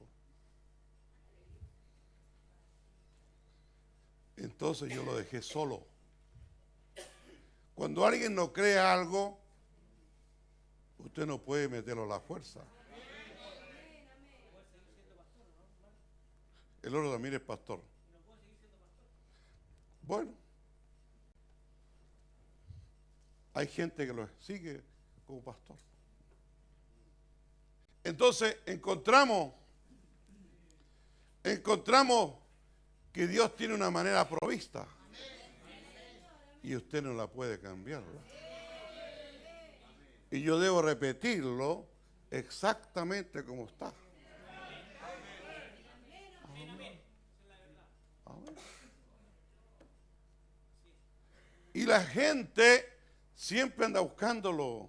Entonces yo lo dejé solo. Cuando alguien no cree algo, usted no puede meterlo a la fuerza. El otro también es pastor. Bueno, hay gente que lo sigue como pastor. Entonces encontramos, encontramos que Dios tiene una manera provista y usted no la puede cambiar. Y yo debo repetirlo exactamente como está. Y la gente siempre anda buscándolo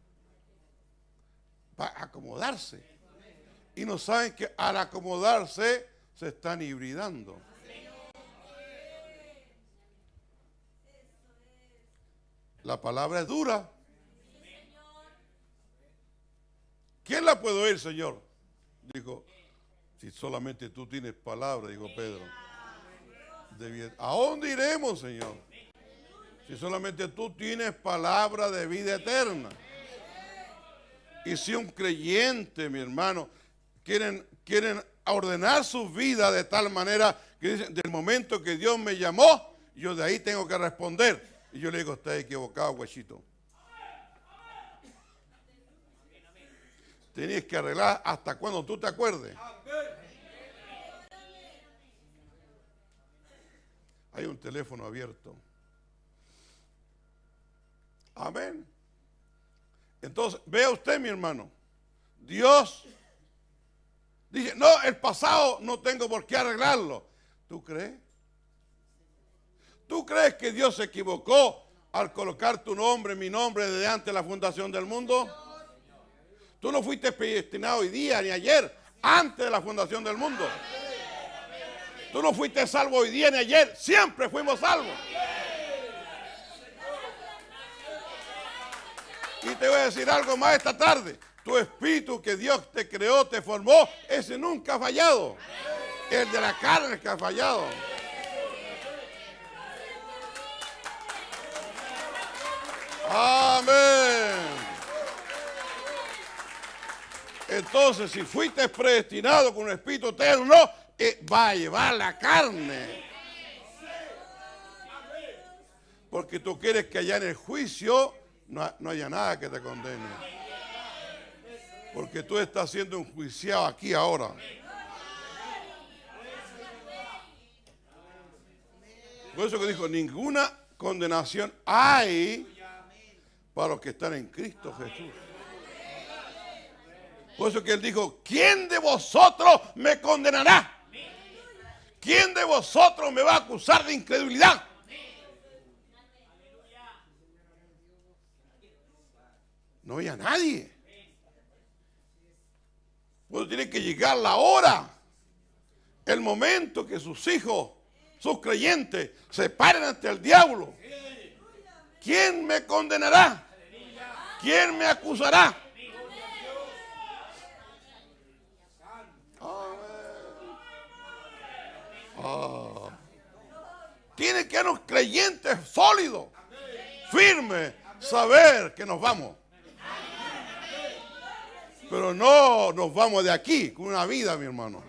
para acomodarse. Y no saben que al acomodarse se están hibridando. La palabra es dura. ¿Quién la puede oír, Señor? Dijo, si solamente tú tienes palabra, dijo Pedro. ¿A dónde iremos, Señor? Si solamente tú tienes palabra de vida eterna. Y si un creyente, mi hermano, quieren, quieren ordenar su vida de tal manera que dicen, del momento que Dios me llamó, yo de ahí tengo que responder. Y yo le digo, está equivocado, guachito. Tienes que arreglar hasta cuando tú te acuerdes. Hay un teléfono abierto. Amén. Entonces, vea usted, mi hermano, Dios dice, no, el pasado no tengo por qué arreglarlo. ¿Tú crees? ¿Tú crees que Dios se equivocó al colocar tu nombre, mi nombre, desde antes de la fundación del mundo? Tú no fuiste predestinado hoy día ni ayer, antes de la fundación del mundo. Tú no fuiste salvo hoy día ni ayer, siempre fuimos salvos. Y te voy a decir algo más esta tarde. Tu espíritu que Dios te creó, te formó, ese nunca ha fallado. El de la carne que ha fallado. Amén. Entonces, si fuiste predestinado con un espíritu eterno, eh, va a llevar la carne. Porque tú quieres que allá en el juicio no, no haya nada que te condene. Porque tú estás siendo enjuiciado aquí ahora. Por eso que dijo, ninguna condenación hay para los que están en Cristo Jesús. Por eso que él dijo, ¿quién de vosotros me condenará? ¿Quién de vosotros me va a acusar de incredulidad? No había nadie. Pues tiene que llegar la hora, el momento que sus hijos, sus creyentes, se paren ante el diablo. ¿Quién me condenará? ¿Quién me acusará? Ah. Tiene que haber creyentes sólidos, firmes, saber que nos vamos. Pero no nos vamos de aquí con una vida, mi hermano.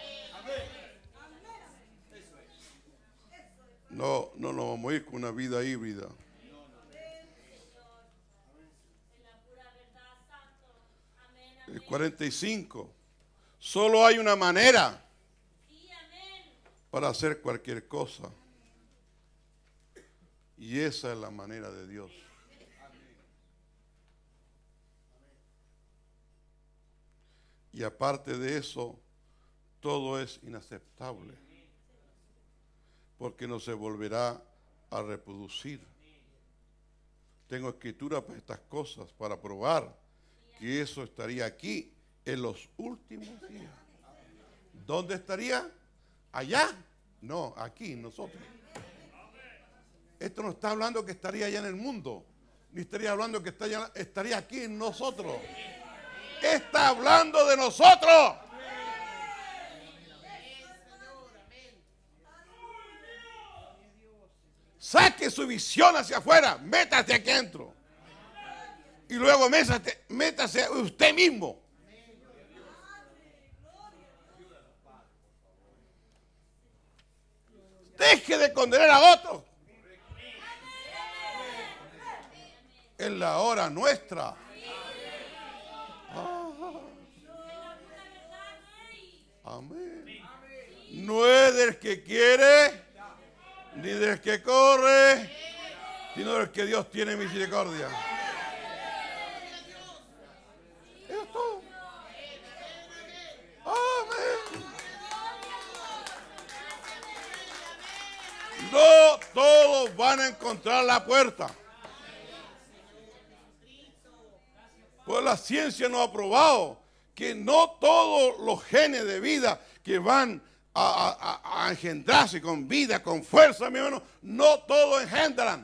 No, no nos vamos a ir con una vida híbrida. El cuarenta y cinco. Solo hay una manera para hacer cualquier cosa. Y esa es la manera de Dios. Y aparte de eso, todo es inaceptable. Porque no se volverá a reproducir. Tengo escritura para estas cosas, para probar que eso estaría aquí en los últimos días. ¿Dónde estaría? ¿Allá? No, aquí, nosotros. Esto no está hablando que estaría allá en el mundo, ni estaría hablando que estaría, estaría aquí en nosotros. Está hablando de nosotros. Saque su visión hacia afuera, métase aquí adentro. Y luego métase, métase usted mismo. Deje de condenar a otros. Es la hora nuestra. Ah. Amén. No es del que quiere, ni del que corre, sino del que Dios tiene misericordia. Eso es todo. Amén. No todos van a encontrar la puerta. Pues la ciencia nos ha probado que no todos los genes de vida que van a, a, a engendrarse con vida, con fuerza, mi hermano, no todos engendran.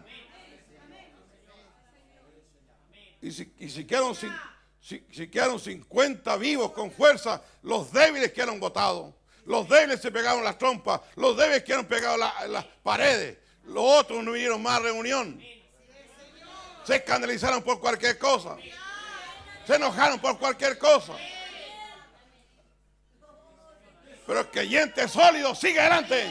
Y si, y si, quedaron, si, si, si quedaron cincuenta vivos con fuerza, los débiles quedaron botados. Los débiles se pegaron las trompas, los débiles quedaron pegados en las paredes. Los otros no vinieron más a reunión. Se escandalizaron por cualquier cosa. Se enojaron por cualquier cosa. Pero el creyente sólido sigue adelante.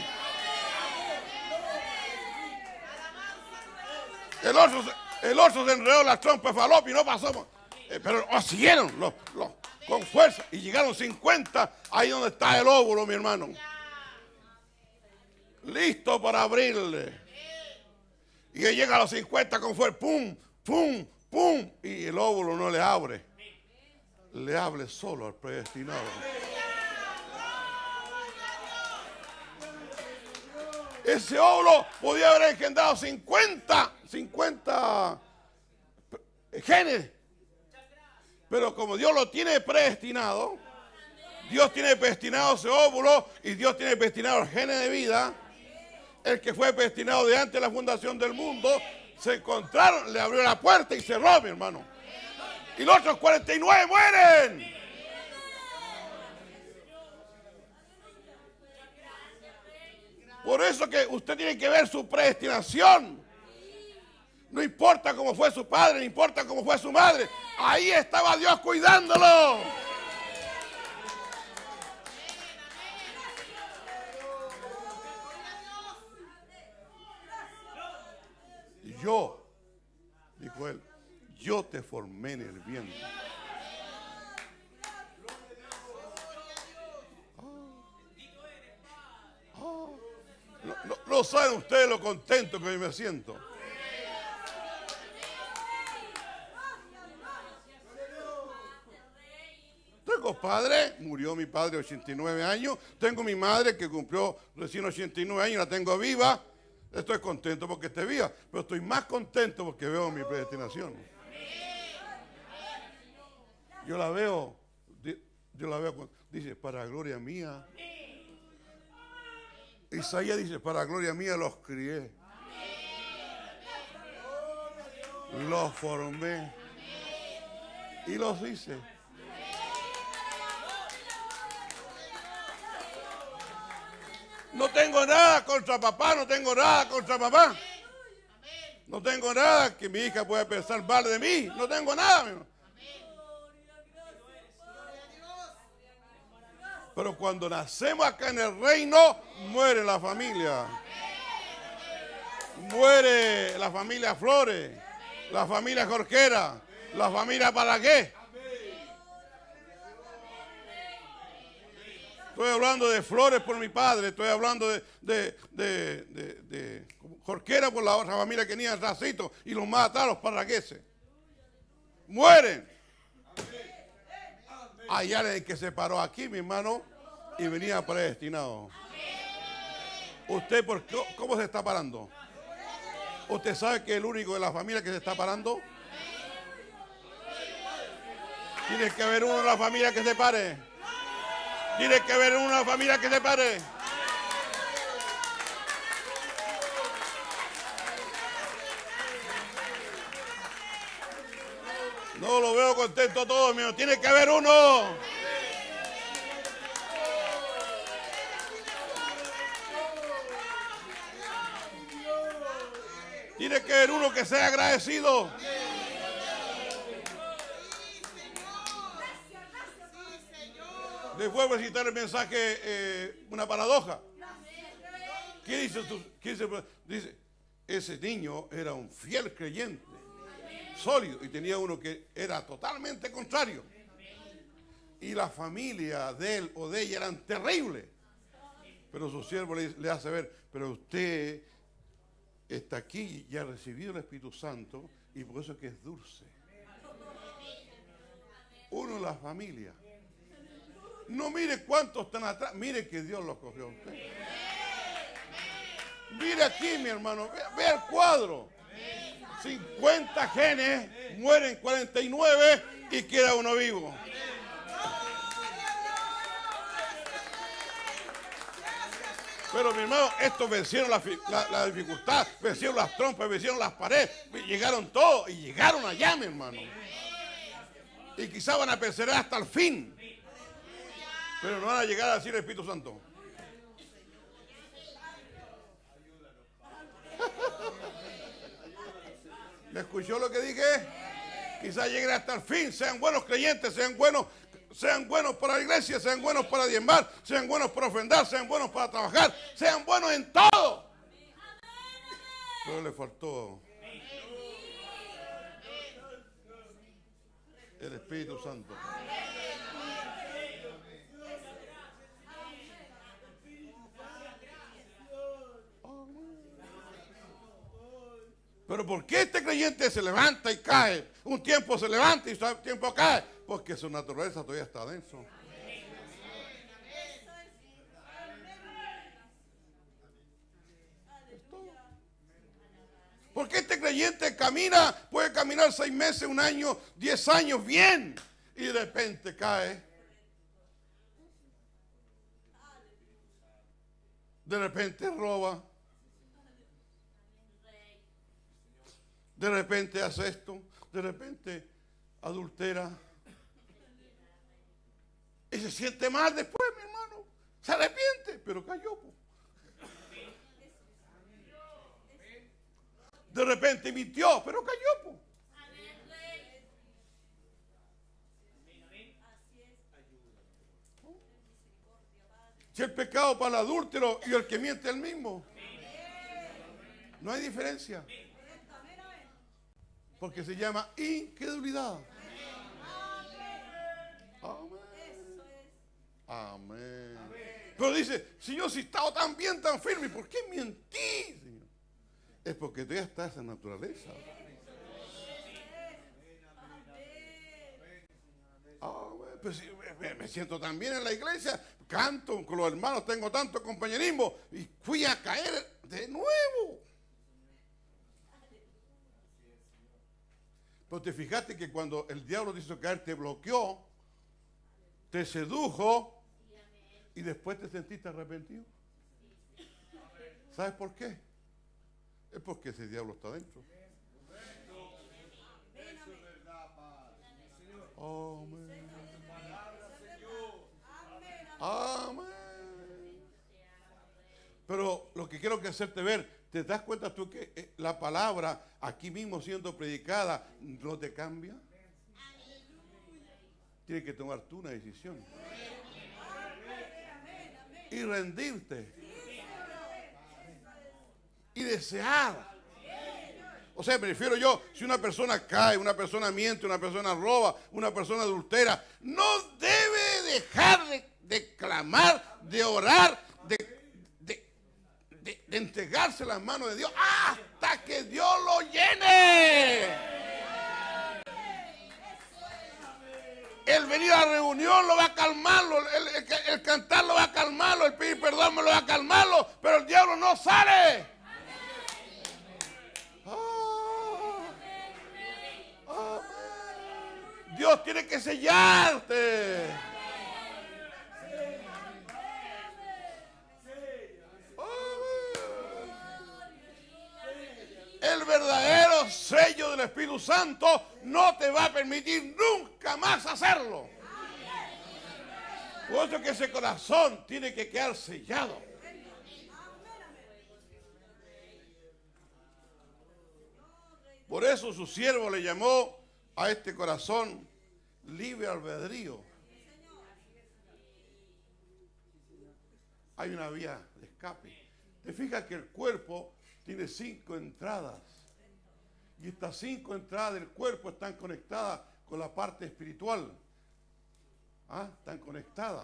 El otro, el otro se enredó las trompas de falopio y no pasó. Eh, pero oh, siguieron los, los, con fuerza y llegaron cincuenta ahí donde está el óvulo, mi hermano. Listo para abrirle. Y él llega a los cincuenta con fuerza. Pum, pum, pum. Y el óvulo no le abre. Le hable solo al predestinado. Ese óvulo podía haber engendrado cincuenta, cincuenta genes. Pero como Dios lo tiene predestinado, Dios tiene predestinado ese óvulo y Dios tiene predestinado el gene de vida. El que fue predestinado de antes de la fundación del mundo, se encontraron, le abrió la puerta y cerró, mi hermano. Y los otros cuarenta y nueve mueren. Por eso que usted tiene que ver su predestinación. No importa cómo fue su padre, no importa cómo fue su madre. Ahí estaba Dios cuidándolo. yo, dijo él, yo te formé en el vientre. No, no, no saben ustedes lo contento que yo me siento. Tengo padre, murió mi padre a ochenta y nueve años. Tengo mi madre que cumplió recién ochenta y nueve años, la tengo viva. Estoy contento porque esté viva, pero estoy más contento porque veo mi predestinación. Yo la veo, yo la veo, dice, para gloria mía. Isaías dice, para gloria mía los crié, los formé y los hice. No tengo nada contra papá, no tengo nada contra mamá. No tengo nada que mi hija pueda pensar mal de mí. No tengo nada, mi hermano. Pero cuando nacemos acá en el reino, muere la familia. Muere la familia Flores, la familia Jorquera, la familia Balaguer. Estoy hablando de Flores por mi padre, estoy hablando de, de, de, de, de Jorquera por la otra familia que tenía el racito y los mataron los parragueses. Mueren. Allá el que se paró aquí, mi hermano, y venía predestinado. ¿Usted por qué, cómo se está parando? ¿Usted sabe que es el único de la familia que se está parando? Tiene que haber uno de la familia que se pare. Tiene que haber una familia que se pare. No lo veo contento a todos, mío. Tiene que haber uno. Tiene que haber uno que sea agradecido. Les vuelvo a citar el mensaje, eh, una paradoja. ¿Qué dice? ¿Qué dice? Dice, ese niño era un fiel creyente, sólido, y tenía uno que era totalmente contrario. Y la familia de él o de ella eran terribles. Pero su siervo le, le hace ver, pero usted está aquí y ha recibido el Espíritu Santo, y por eso es que es dulce. Uno en la familia. No mire cuántos están atrás, mire que Dios los cogió a usted. Mire aquí, mi hermano, vea, vea el cuadro. cincuenta genes, mueren cuarenta y nueve y queda uno vivo. Pero mi hermano, estos vencieron la, la, la dificultad, vencieron las trompas, vencieron las paredes, llegaron todos y llegaron allá, mi hermano. Y quizá van a perseverar hasta el fin. Pero no van a llegar a decir el Espíritu Santo. ¿Me escuchó lo que dije? Quizás lleguen hasta el fin, sean buenos creyentes, sean buenos, sean buenos para la iglesia, sean buenos para diezmar, sean buenos para ofrendar, sean buenos para trabajar, sean buenos en todo. Pero le faltó el Espíritu Santo. Pero ¿por qué este creyente se levanta y cae? Un tiempo se levanta y un tiempo cae. Porque su naturaleza todavía está denso. Porque este creyente camina, puede caminar seis meses, un año, diez años bien. Y de repente cae. De repente roba. De repente hace esto, de repente adultera. Y se siente mal después, mi hermano. Se arrepiente, pero cayó. Po. De repente mintió, pero cayó. Po. Si el pecado para el adúltero y el que miente es el mismo. No hay diferencia. Porque se llama incredulidad. Amén. Amén. Pero dice, Señor, si he estado tan bien, tan firme, ¿por qué mentí, Señor? Es porque tú ya estás en naturaleza. Amén. Pues, me, me siento tan bien en la iglesia, canto con los hermanos, tengo tanto compañerismo y fui a caer de nuevo. Pero te fijaste que cuando el diablo te hizo caer, te bloqueó, te sedujo y después te sentiste arrepentido. ¿Sabes por qué? Es porque ese diablo está dentro. Amén. Amén. Pero lo que quiero que hacerte ver, ¿te das cuenta tú que la palabra aquí mismo siendo predicada no te cambia? Tienes que tomar tú una decisión y rendirte y desear. O sea, me refiero yo, si una persona cae, una persona miente, una persona roba, una persona adultera, no debe dejar de, de clamar, de orar, de, de, de, de entregarse las manos de Dios hasta que Dios lo llene. El venir a la reunión lo va a calmarlo, el, el, el cantar lo va a calmarlo, el pedir perdón me lo va a calmarlo, pero el diablo no sale. Ah, ah, Dios tiene que sellarte. El verdadero sello del Espíritu Santo no te va a permitir nunca más hacerlo. Por eso que ese corazón tiene que quedar sellado. Por eso su siervo le llamó a este corazón libre albedrío. Hay una vía de escape. Te fijas que el cuerpo tiene cinco entradas. Y estas cinco entradas del cuerpo están conectadas con la parte espiritual. ¿Ah? Están conectadas.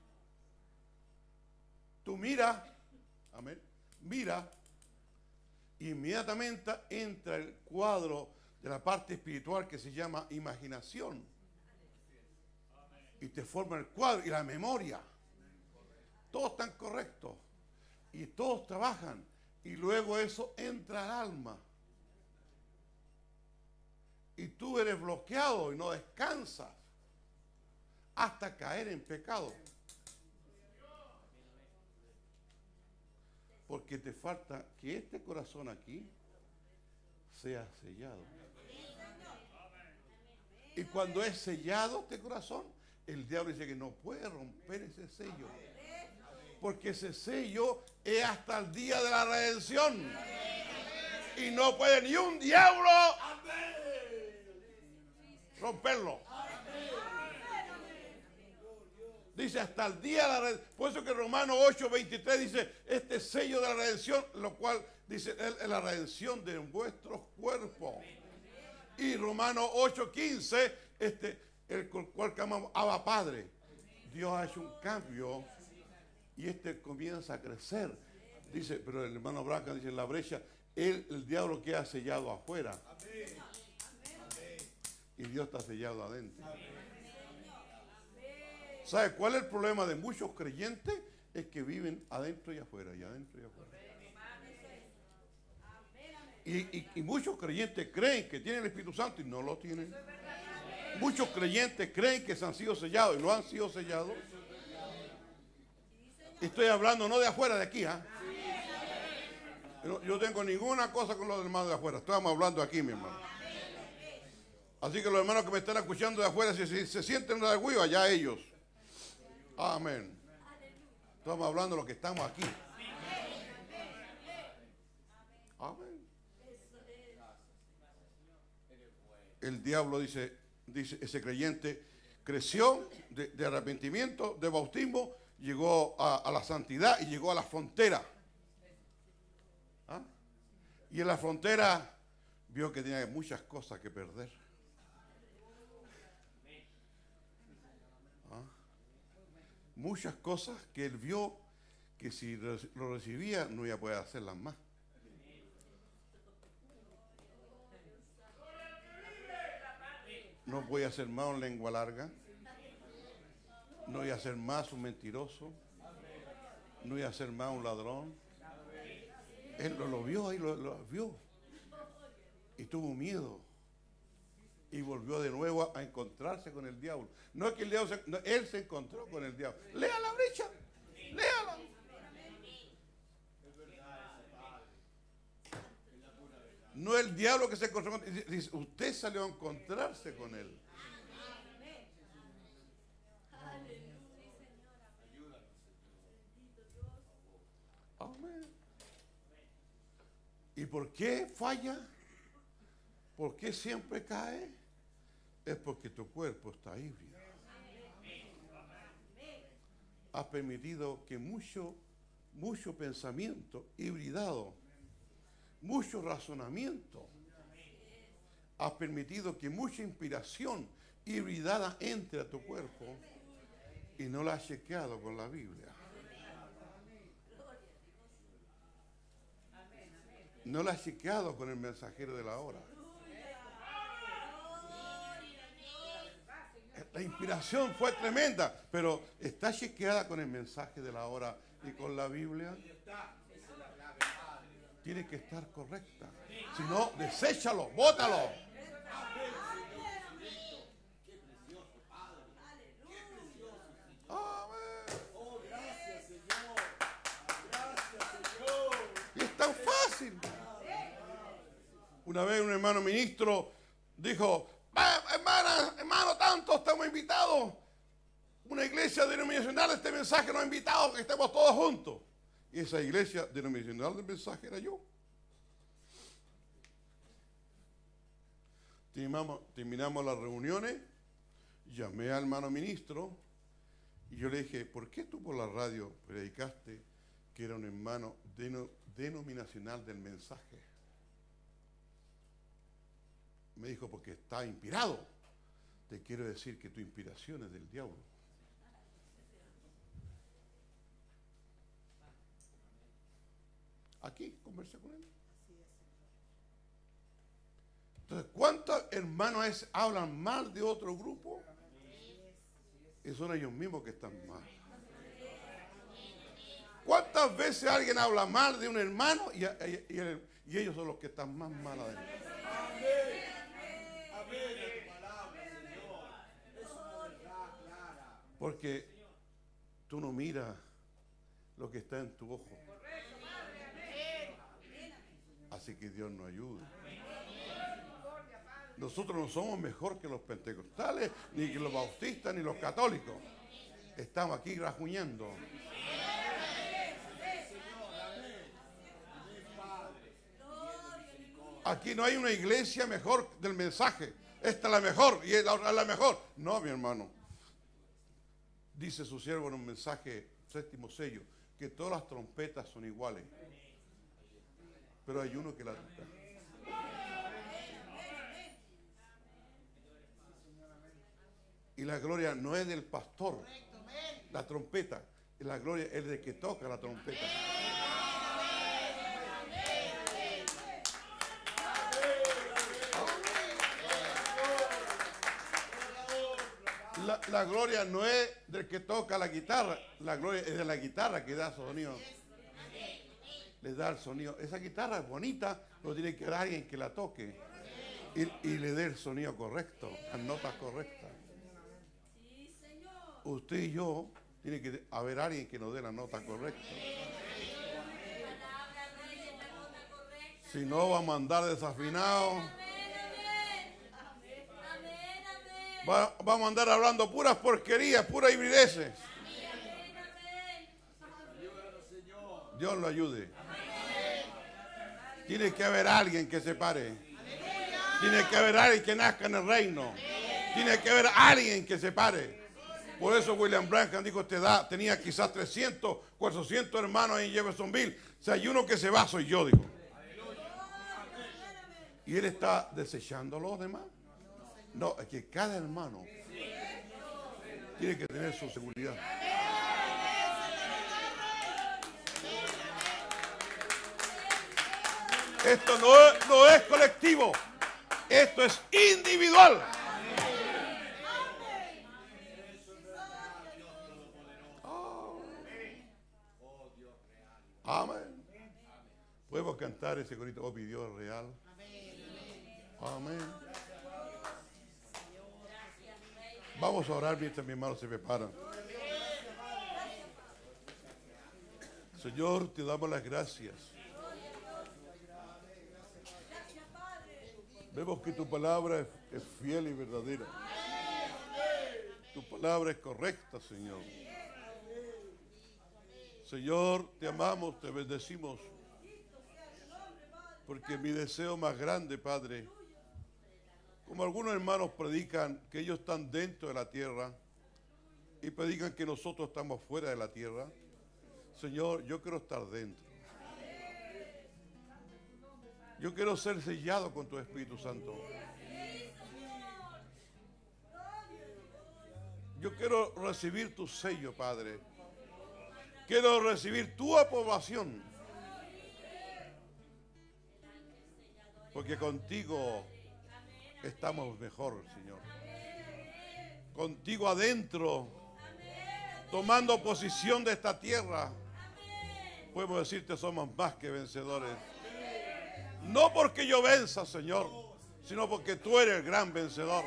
Tú mira, amén, mira, inmediatamente entra el cuadro de la parte espiritual que se llama imaginación. Y te forma el cuadro y la memoria. Todos están correctos. Y todos trabajan. Y luego eso entra al alma. Y tú eres bloqueado y no descansas hasta caer en pecado. Porque te falta que este corazón aquí sea sellado. Y cuando es sellado este corazón, el diablo dice que no puede romper ese sello. Porque ese sello es hasta el día de la redención. Y no puede ni un diablo romperlo. Dice hasta el día de la redención. Por eso que Romanos ocho veintitrés dice, este sello de la redención, lo cual dice, es la redención de vuestros cuerpos. Y Romanos ocho quince, este, el cual llamamos Abba Padre. Dios ha hecho un cambio y este comienza a crecer. Dice, pero el hermano Branca dice, en la brecha, él, el diablo queda sellado afuera. Y Dios está sellado adentro. ¿Sabe cuál es el problema de muchos creyentes? Es que viven adentro y afuera, y adentro y afuera. Y, y, y muchos creyentes creen que tienen el Espíritu Santo y no lo tienen. Muchos creyentes creen que se han sido sellados y no han sido sellados. Estoy hablando no de afuera, de aquí. ¿eh? Yo no tengo ninguna cosa con los hermanos de afuera. Estamos hablando aquí, mi hermano. Así que los hermanos que me están escuchando de afuera, si, si se sienten de huiva, allá ellos. Amén. Estamos hablando de lo que estamos aquí. Amén. El diablo dice, dice ese creyente creció de, de arrepentimiento, de bautismo, llegó a, a la santidad y llegó a la frontera. ¿Ah? Y en la frontera vio que tenía muchas cosas que perder. ¿Ah? Muchas cosas que él vio que si lo recibía no iba a poder hacerlas más. No voy a ser más un lengua larga. No voy a ser más un mentiroso. No voy a ser más un ladrón. Él lo, lo vio ahí, lo, lo vio. Y tuvo miedo. Y volvió de nuevo a, a encontrarse con el diablo. No es que el diablo se, no, él se encontró con el diablo. Lea la brecha. Léala. No el diablo que se encontró con él. Dice, usted salió a encontrarse con él. Amén. ¿Y por qué falla? ¿Por qué siempre cae? Es porque tu cuerpo está híbrido. Has permitido que mucho, mucho pensamiento hibridado, mucho razonamiento, has permitido que mucha inspiración hibridada entre a tu cuerpo y no la has chequeado con la Biblia. No la has chequeado con el mensajero de la hora. La inspiración fue tremenda, pero está chequeada con el mensaje de la hora y con la Biblia. Tiene que estar correcta. Si no, deséchalo, bótalo. Amén. Y es tan fácil. Una vez un hermano ministro dijo, hermana, hermano, tanto estamos invitados. Una iglesia denominacional, este mensaje nos ha invitado que estemos todos juntos. Y esa iglesia denominacional del mensaje era yo. Terminamos, terminamos las reuniones, llamé al hermano ministro y yo le dije, ¿por qué tú por la radio predicaste que era un hermano deno, denominacional del mensaje? Me dijo, porque está inspirado. Te quiero decir que tu inspiración es del diablo. Aquí conversé con él. Entonces, ¿cuántos hermanos es, hablan mal de otro grupo? Y son ellos mismos que están mal. ¿Cuántas veces alguien habla mal de un hermano y, y, y, y ellos son los que están más mal adentro? Porque tú no miras lo que está en tu ojo. Así que Dios nos ayude. Nosotros no somos mejor que los pentecostales, ni que los bautistas, ni los católicos. Estamos aquí rajuñando. Aquí no hay una iglesia mejor del mensaje. Esta es la mejor y la otra es la mejor. No, mi hermano. Dice su siervo en un mensaje, séptimo sello, que todas las trompetas son iguales. Pero hay uno que la toca. Y la gloria no es del pastor, la trompeta. La gloria es del que toca la trompeta. La, la gloria no es del que toca la guitarra, la gloria es de la guitarra que da sonido. Le da el sonido. Esa guitarra es bonita, pero tiene que haber alguien que la toque y, y le dé el sonido correcto, las notas correctas. Usted y yo, tiene que haber alguien que nos dé la nota correcta. Si no, vamos a andar desafinados. Va, vamos a andar hablando puras porquerías, puras hibrideces. Dios lo ayude. Tiene que haber alguien que se pare. Tiene que haber alguien que nazca en el reino. Tiene que haber alguien que se pare. Por eso William Branham dijo, esta edad tenía quizás trescientos, cuatrocientos hermanos en Jeffersonville. Si hay uno que se va, soy yo, dijo. Y Él está desechando a los demás. No, es que cada hermano tiene que tener su seguridad. Esto no es, no es colectivo, esto es individual. Oh. Amén. Podemos cantar ese corito, oh mi Dios real. Amén. Vamos a orar mientras mi hermano se prepara. Señor, te damos las gracias. Vemos que tu palabra es, es fiel y verdadera. Tu palabra es correcta, Señor. Señor, te amamos, te bendecimos. Porque mi deseo más grande, Padre, como algunos hermanos predican que ellos están dentro de la tierra y predican que nosotros estamos fuera de la tierra, Señor, yo quiero estar dentro. Yo quiero ser sellado con tu Espíritu Santo. Yo quiero recibir tu sello, Padre. Quiero recibir tu aprobación. Porque contigo estamos mejor, Señor. Contigo adentro, tomando posesión de esta tierra, podemos decirte somos más que vencedores. No porque yo venza, Señor, sino porque tú eres el gran vencedor.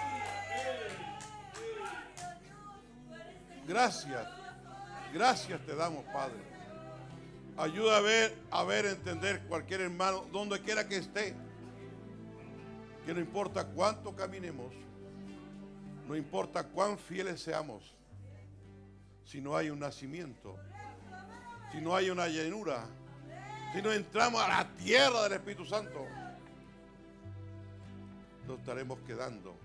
Gracias, gracias te damos, Padre. Ayuda a ver, a ver, entender cualquier hermano, donde quiera que esté, que no importa cuánto caminemos, no importa cuán fieles seamos, si no hay un nacimiento, si no hay una llenura, si no entramos a la tierra del Espíritu Santo, nos estaremos quedando.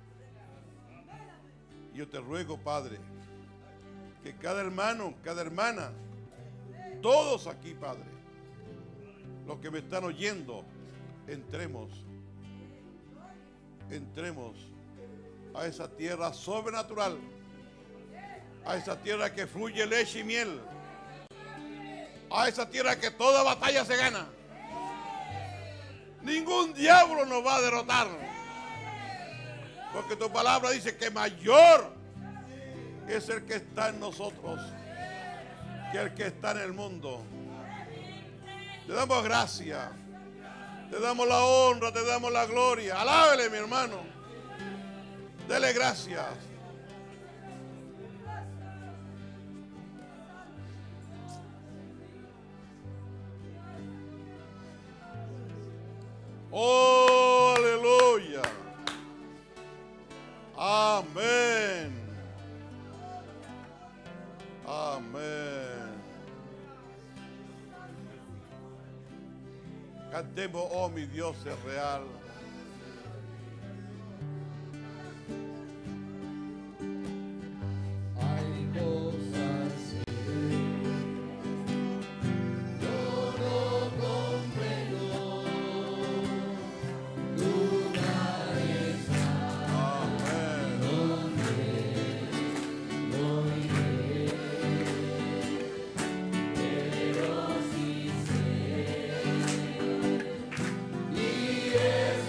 Yo te ruego, Padre, que cada hermano, cada hermana, todos aquí, Padre, los que me están oyendo, entremos, entremos a esa tierra sobrenatural, a esa tierra que fluye leche y miel, a esa tierra que toda batalla se gana. Ningún diablo nos va a derrotar, porque tu palabra dice que mayor es el que está en nosotros que el que está en el mundo. Te damos gracias, te damos la honra, te damos la gloria. Alábele, mi hermano, dele gracias. Oh, aleluya. Amén. Amén. Cantemos, oh mi Dios es real. Hay cosas que yo no comprendo. Duda está Amén. donde no iré, pero sí sé, y es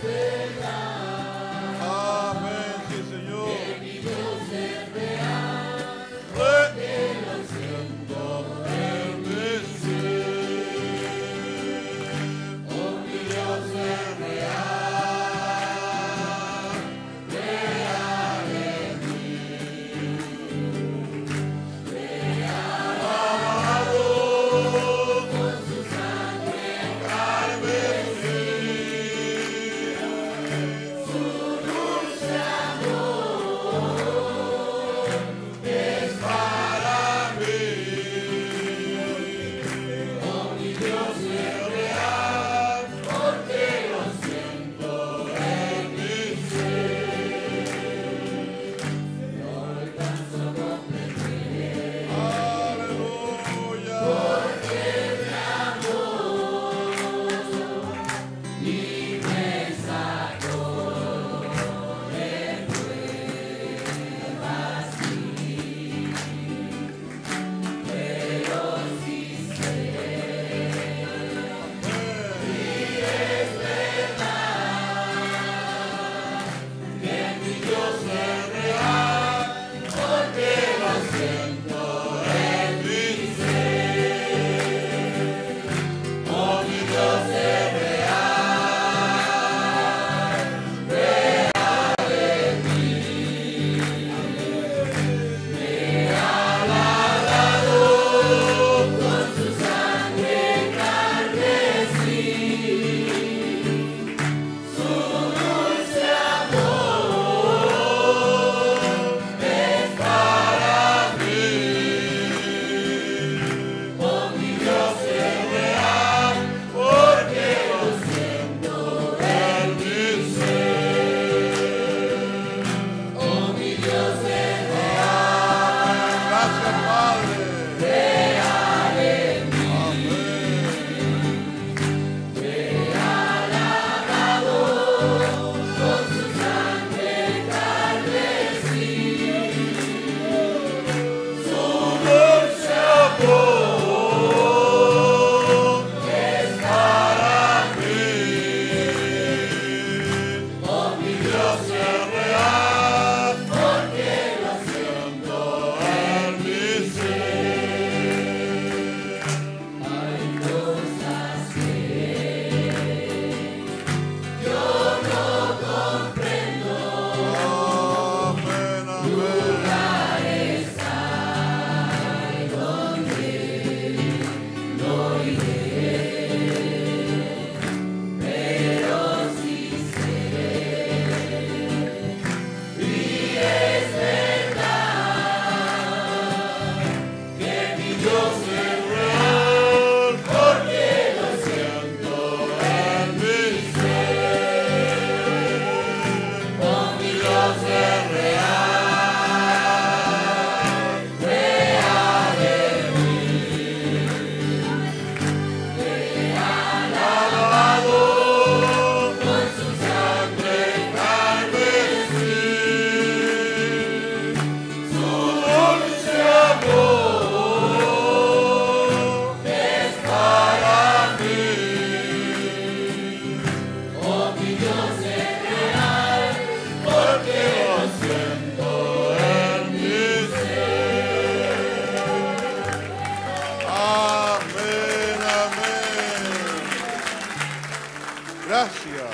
Gracias.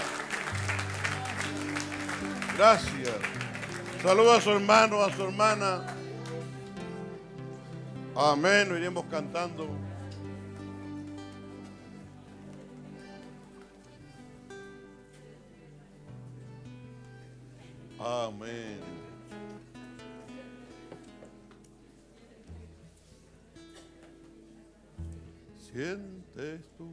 Gracias. Saluda a su hermano, a su hermana. Amén. Lo iremos cantando. Amén. Sientes tú.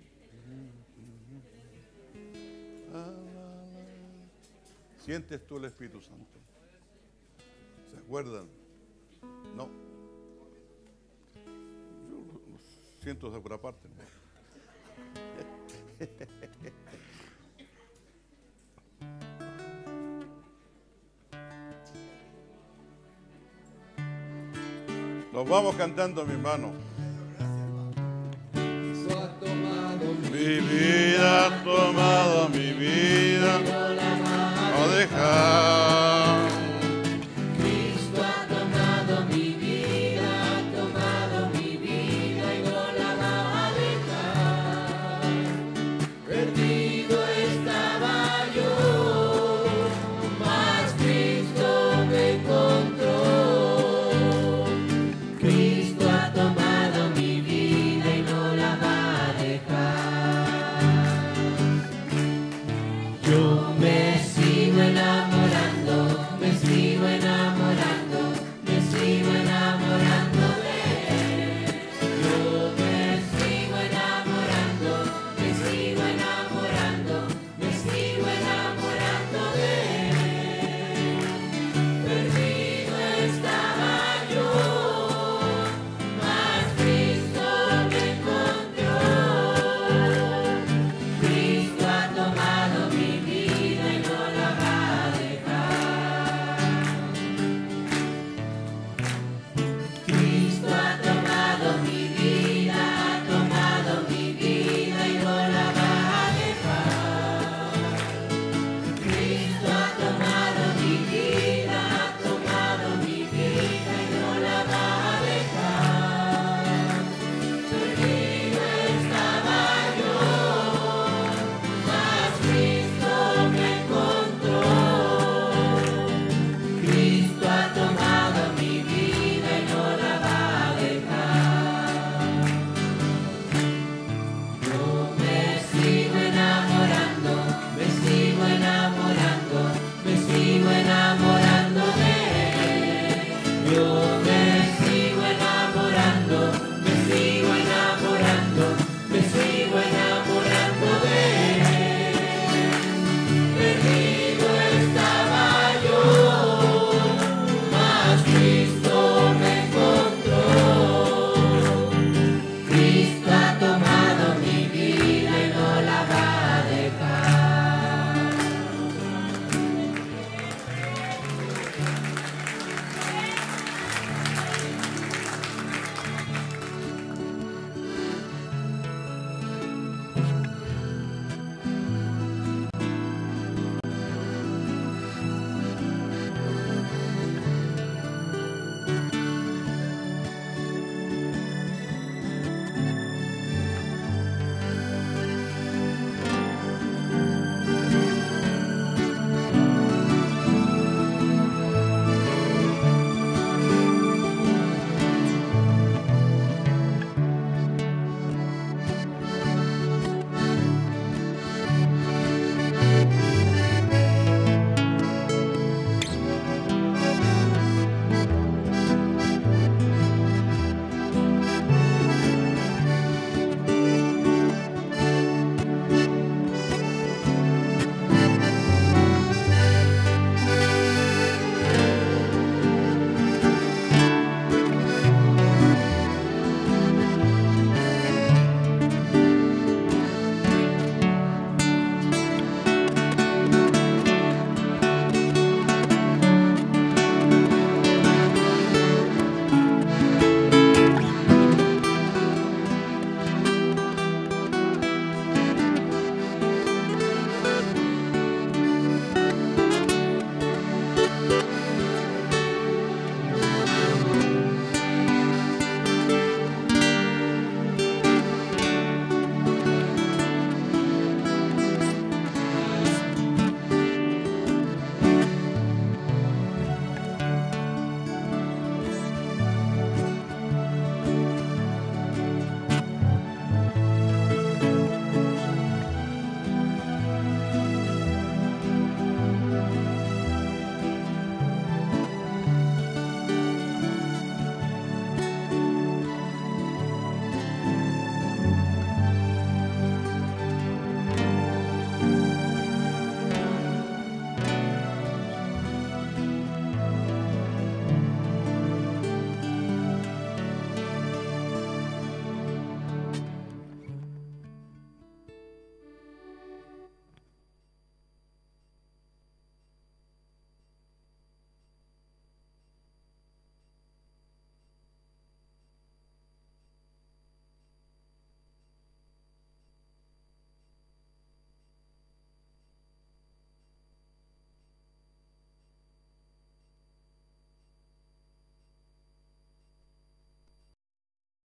¿Sientes tú el Espíritu Santo? ¿Se acuerdan? No. Yo lo siento de otra parte. Nos vamos cantando, mi hermano. Cristo ha tomado mi Vivir.